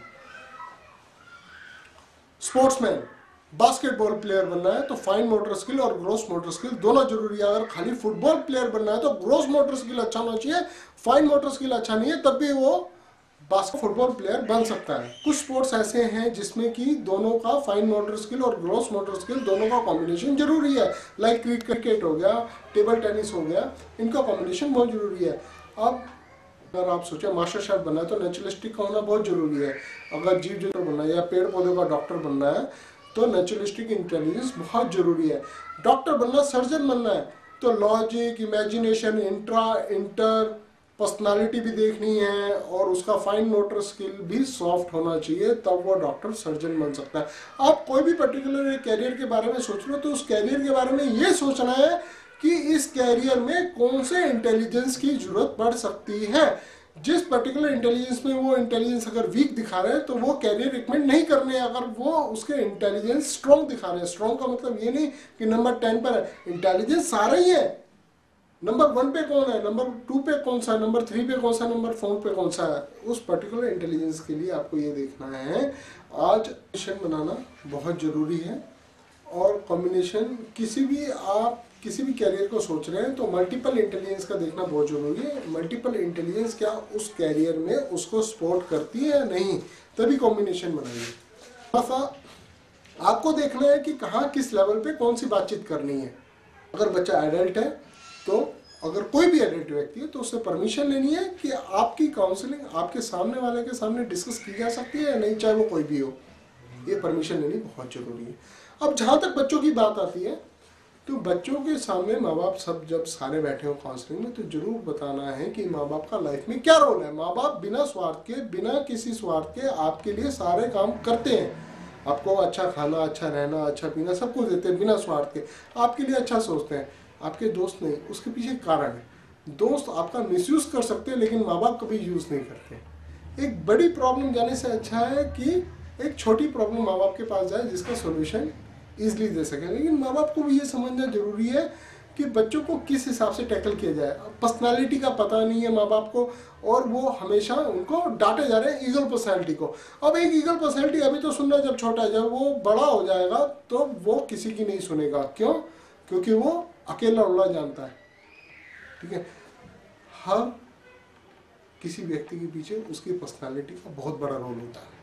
स्पोर्ट्समैन, बास्केटबॉल प्लेयर बनना है तो फाइन मोटर स्किल और ग्रॉस मोटर स्किल दोनों जरूरी है। अगर खाली फुटबॉल प्लेयर बनना है तो ग्रॉस मोटर स्किल अच्छा होना चाहिए, फाइन मोटर स्किल अच्छा नहीं है, तब भी वो बास्केट फुटबॉल प्लेयर बन सकता है। कुछ स्पोर्ट्स ऐसे हैं जिसमें कि दोनों का फाइन मोटर स्किल और ग्रॉस मोटर स्किल दोनों का कॉम्बिनेशन जरूरी है। लाइक क्रिकेट हो गया, टेबल टेनिस हो गया, इनका कॉम्बिनेशन बहुत जरूरी है। अब अगर आप सोचे मास्टर शेफ बनना है तो नेचुरलिस्टिक का होना बहुत जरूरी है। अगर जीव जंतु बनना है या पेड़ पौधों का डॉक्टर बनना है तो नेचुरलिस्टिक इंटेलिजेंस बहुत जरूरी है। डॉक्टर बनना, सर्जन बनना है तो logic, imagination, intra, inter, personality भी देखनी है और उसका फाइन मोटर स्किल भी सॉफ्ट होना चाहिए, तब वो डॉक्टर सर्जन बन सकता है। आप कोई भी पर्टिकुलर कैरियर के बारे में सोच रहे हो तो उस कैरियर के बारे में ये सोचना है कि इस कैरियर में कौन से इंटेलिजेंस की जरूरत पड़ सकती है। जिस पर्टिकुलर इंटेलिजेंस में वो इंटेलिजेंस अगर वीक दिखा रहे हैं तो वो कैरियर रिकमेंड नहीं करने। अगर वो उसके इंटेलिजेंस स्ट्रॉन्ग दिखा रहे हैं, स्ट्रॉन्ग का मतलब ये नहीं कि नंबर टेन पर है, इंटेलिजेंस सारा ही है। नंबर वन पे कौन है, नंबर टू पे कौन सा है, नंबर थ्री पे कौन सा, नंबर फोर पे कौन सा है, उस पर्टिकुलर इंटेलिजेंस के लिए आपको ये देखना है। आज कॉम्बिनेशन बनाना बहुत जरूरी है। और कॉम्बिनेशन किसी भी आप किसी भी कैरियर को सोच रहे हैं तो मल्टीपल इंटेलिजेंस का देखना बहुत जरूरी है। मल्टीपल इंटेलिजेंस क्या उस कैरियर में उसको सपोर्ट करती है या नहीं, तभी कॉम्बिनेशन बनाइए। थोड़ा आपको देखना है कि कहाँ किस लेवल पे कौन सी बातचीत करनी है। अगर बच्चा एडल्ट है तो अगर कोई भी एडल्ट व्यक्ति है तो उससे परमिशन लेनी है कि आपकी काउंसलिंग आपके सामने वाले के सामने डिस्कस की जा सकती है या नहीं, चाहे वो कोई भी हो। ये परमिशन लेनी बहुत ज़रूरी है। अब जहाँ तक बच्चों की बात आती है, तो बच्चों के सामने माँ बाप सब जब सारे बैठे हो काउंसलिंग में, तो जरूर बताना है कि माँ बाप का लाइफ में क्या रोल है। माँ बाप बिना स्वार्थ के, बिना किसी स्वार्थ के आपके लिए सारे काम करते हैं। आपको अच्छा खाना, अच्छा रहना, अच्छा पीना सब कुछ देते हैं बिना स्वार्थ के, आपके लिए अच्छा सोचते हैं। आपके दोस्त नहीं, उसके पीछे कारण है। दोस्त आपका मिसयूज कर सकते हैं, लेकिन माँ बाप कभी यूज नहीं करते। एक बड़ी प्रॉब्लम जाने से अच्छा है कि एक छोटी प्रॉब्लम माँ बाप के पास जाए जिसका सोल्यूशन ईजिली दे सकें। लेकिन माँ बाप को भी ये समझना जरूरी है कि बच्चों को किस हिसाब से टैकल किया जाए। पर्सनालिटी का पता नहीं है माँ बाप को, और वो हमेशा उनको डांटे जा रहे हैं ईगल पर्सनालिटी को। अब एक ईगल पर्सनालिटी अभी तो सुनना जब छोटा है, जब वो बड़ा हो जाएगा तो वो किसी की नहीं सुनेगा। क्यों? क्योंकि वो अकेला उड़ना जानता है। ठीक है, हर किसी व्यक्ति के पीछे उसकी पर्सनालिटी का बहुत बड़ा रोल होता है।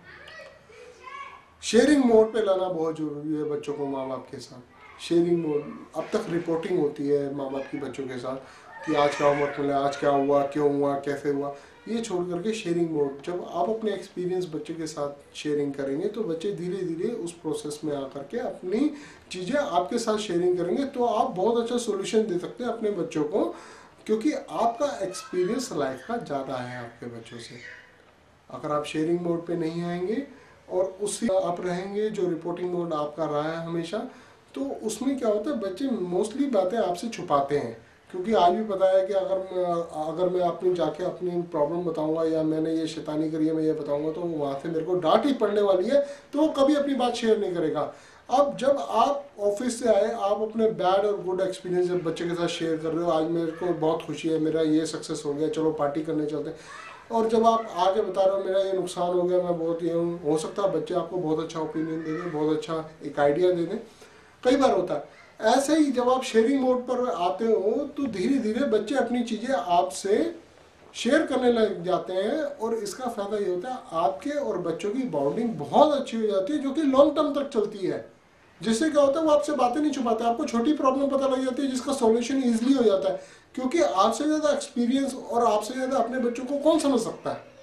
शेयरिंग मोड पे लाना बहुत जरूरी है बच्चों को माँ बाप के साथ। शेयरिंग मोड, अब तक रिपोर्टिंग होती है माँ बाप की बच्चों के साथ कि आज क्या होमवर्क मिला, आज क्या हुआ, क्यों हुआ, कैसे हुआ, ये छोड़ करके शेयरिंग मोड। जब आप अपने एक्सपीरियंस बच्चे के साथ शेयरिंग करेंगे तो बच्चे धीरे धीरे उस प्रोसेस में आकर के अपनी चीज़ें आपके साथ शेयरिंग करेंगे, तो आप बहुत अच्छा सोल्यूशन दे सकते हैं अपने बच्चों को, क्योंकि आपका एक्सपीरियंस लाइफ का ज़्यादा है आपके बच्चों से। अगर आप शेयरिंग मोड पे नहीं आएंगे और उसी आप रहेंगे जो रिपोर्टिंग मोड आपका रहा है हमेशा, तो उसमें क्या होता है, बच्चे मोस्टली बातें आपसे छुपाते हैं। क्योंकि आज भी पता है कि अगर मैं अगर मैं अपनी जाके अपनी प्रॉब्लम बताऊंगा या मैंने ये शैतानी करी है मैं ये बताऊंगा, तो वहाँ से मेरे को डांट ही पड़ने वाली है, तो वो कभी अपनी बात शेयर नहीं करेगा। अब जब आप ऑफिस से आए, आप अपने बैड और गुड एक्सपीरियंस जब बच्चे के साथ शेयर कर रहे हो, आज मेरे को बहुत खुशी है, मेरा ये सक्सेस हो गया, चलो पार्टी करने चलते हैं, और जब आप आगे बता रहे हो मेरा ये नुकसान हो गया, मैं बहुत ये हूँ, हो सकता है बच्चे आपको बहुत अच्छा ओपिनियन दे दें, बहुत अच्छा एक आइडिया दे दें। कई बार होता है ऐसे ही, जब आप शेयरिंग मोड पर आते हो तो धीरे धीरे बच्चे अपनी चीज़ें आपसे शेयर करने लग जाते हैं, और इसका फ़ायदा ये होता है आपके और बच्चों की बॉन्डिंग बहुत अच्छी हो जाती है, जो कि लॉन्ग टर्म तक चलती है। जिससे क्या होता है, वो आपसे बातें नहीं छुपाते, आपको छोटी प्रॉब्लम पता लग जाती है जिसका सॉल्यूशन ईजिली हो जाता है, क्योंकि आपसे ज़्यादा एक्सपीरियंस और आपसे ज़्यादा अपने बच्चों को कौन समझ सकता है।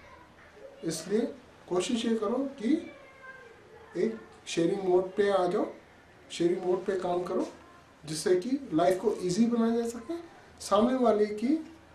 इसलिए कोशिश ये करो कि एक शेयरिंग मोड पे आ जाओ, शेयरिंग मोड पे काम करो, जिससे कि लाइफ को इजी बनाया जा सके। सामने वाले की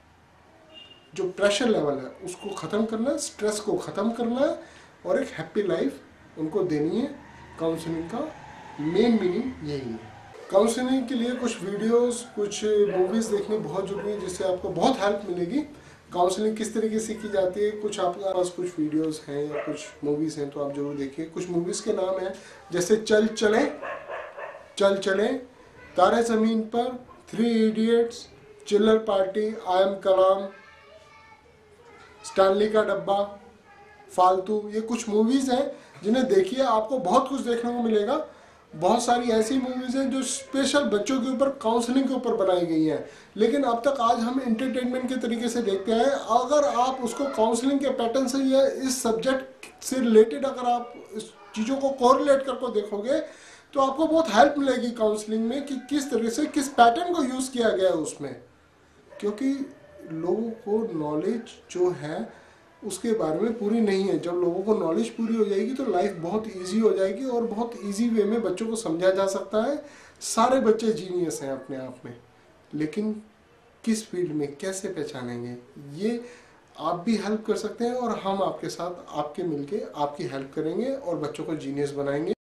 जो प्रेशर लेवल है उसको ख़त्म करना है, स्ट्रेस को ख़त्म करना है, और एक हैप्पी लाइफ उनको देनी है। काउंसलिंग का मेन मीनिंग यही है। काउंसलिंग के लिए कुछ वीडियोस, कुछ मूवीज़ देखनी बहुत ज़रूरी है, जिससे आपको बहुत हेल्प मिलेगी। काउंसलिंग किस तरीके से की जाती है, कुछ आपके पास कुछ वीडियोस हैं या कुछ मूवीज़ हैं तो आप जरूर देखिए। कुछ मूवीज़ के नाम हैं जैसे चल चले, चल चले, Taare Zameen Par, three idiots, Chillar party, I am Kalam, Stanley ka Dabba, फालतू। ये कुछ मूवीज़ हैं जिन्हें देखिए, आपको बहुत कुछ देखने को मिलेगा। बहुत सारी ऐसी मूवीज़ हैं जो स्पेशल बच्चों के ऊपर, काउंसलिंग के ऊपर बनाई गई हैं, लेकिन अब तक आज हम एंटरटेनमेंट के तरीके से देखते हैं। अगर आप उसको काउंसलिंग के पैटर्न से या इस सब्जेक्ट से रिलेटेड अगर आप इस चीज़ों को कोरिलेट करके देखोगे तो आपको बहुत हेल्प मिलेगी काउंसलिंग में कि किस तरह से, किस पैटर्न को यूज़ किया गया है उसमें। क्योंकि लोगों को नॉलेज जो है उसके बारे में पूरी नहीं है। जब लोगों को नॉलेज पूरी हो जाएगी तो लाइफ बहुत इजी हो जाएगी, और बहुत इजी वे में बच्चों को समझा जा सकता है। सारे बच्चे जीनियस हैं अपने आप में, लेकिन किस फील्ड में कैसे पहचानेंगे, ये आप भी हेल्प कर सकते हैं, और हम आपके साथ, आपके मिलके आपकी हेल्प करेंगे और बच्चों को जीनियस बनाएंगे।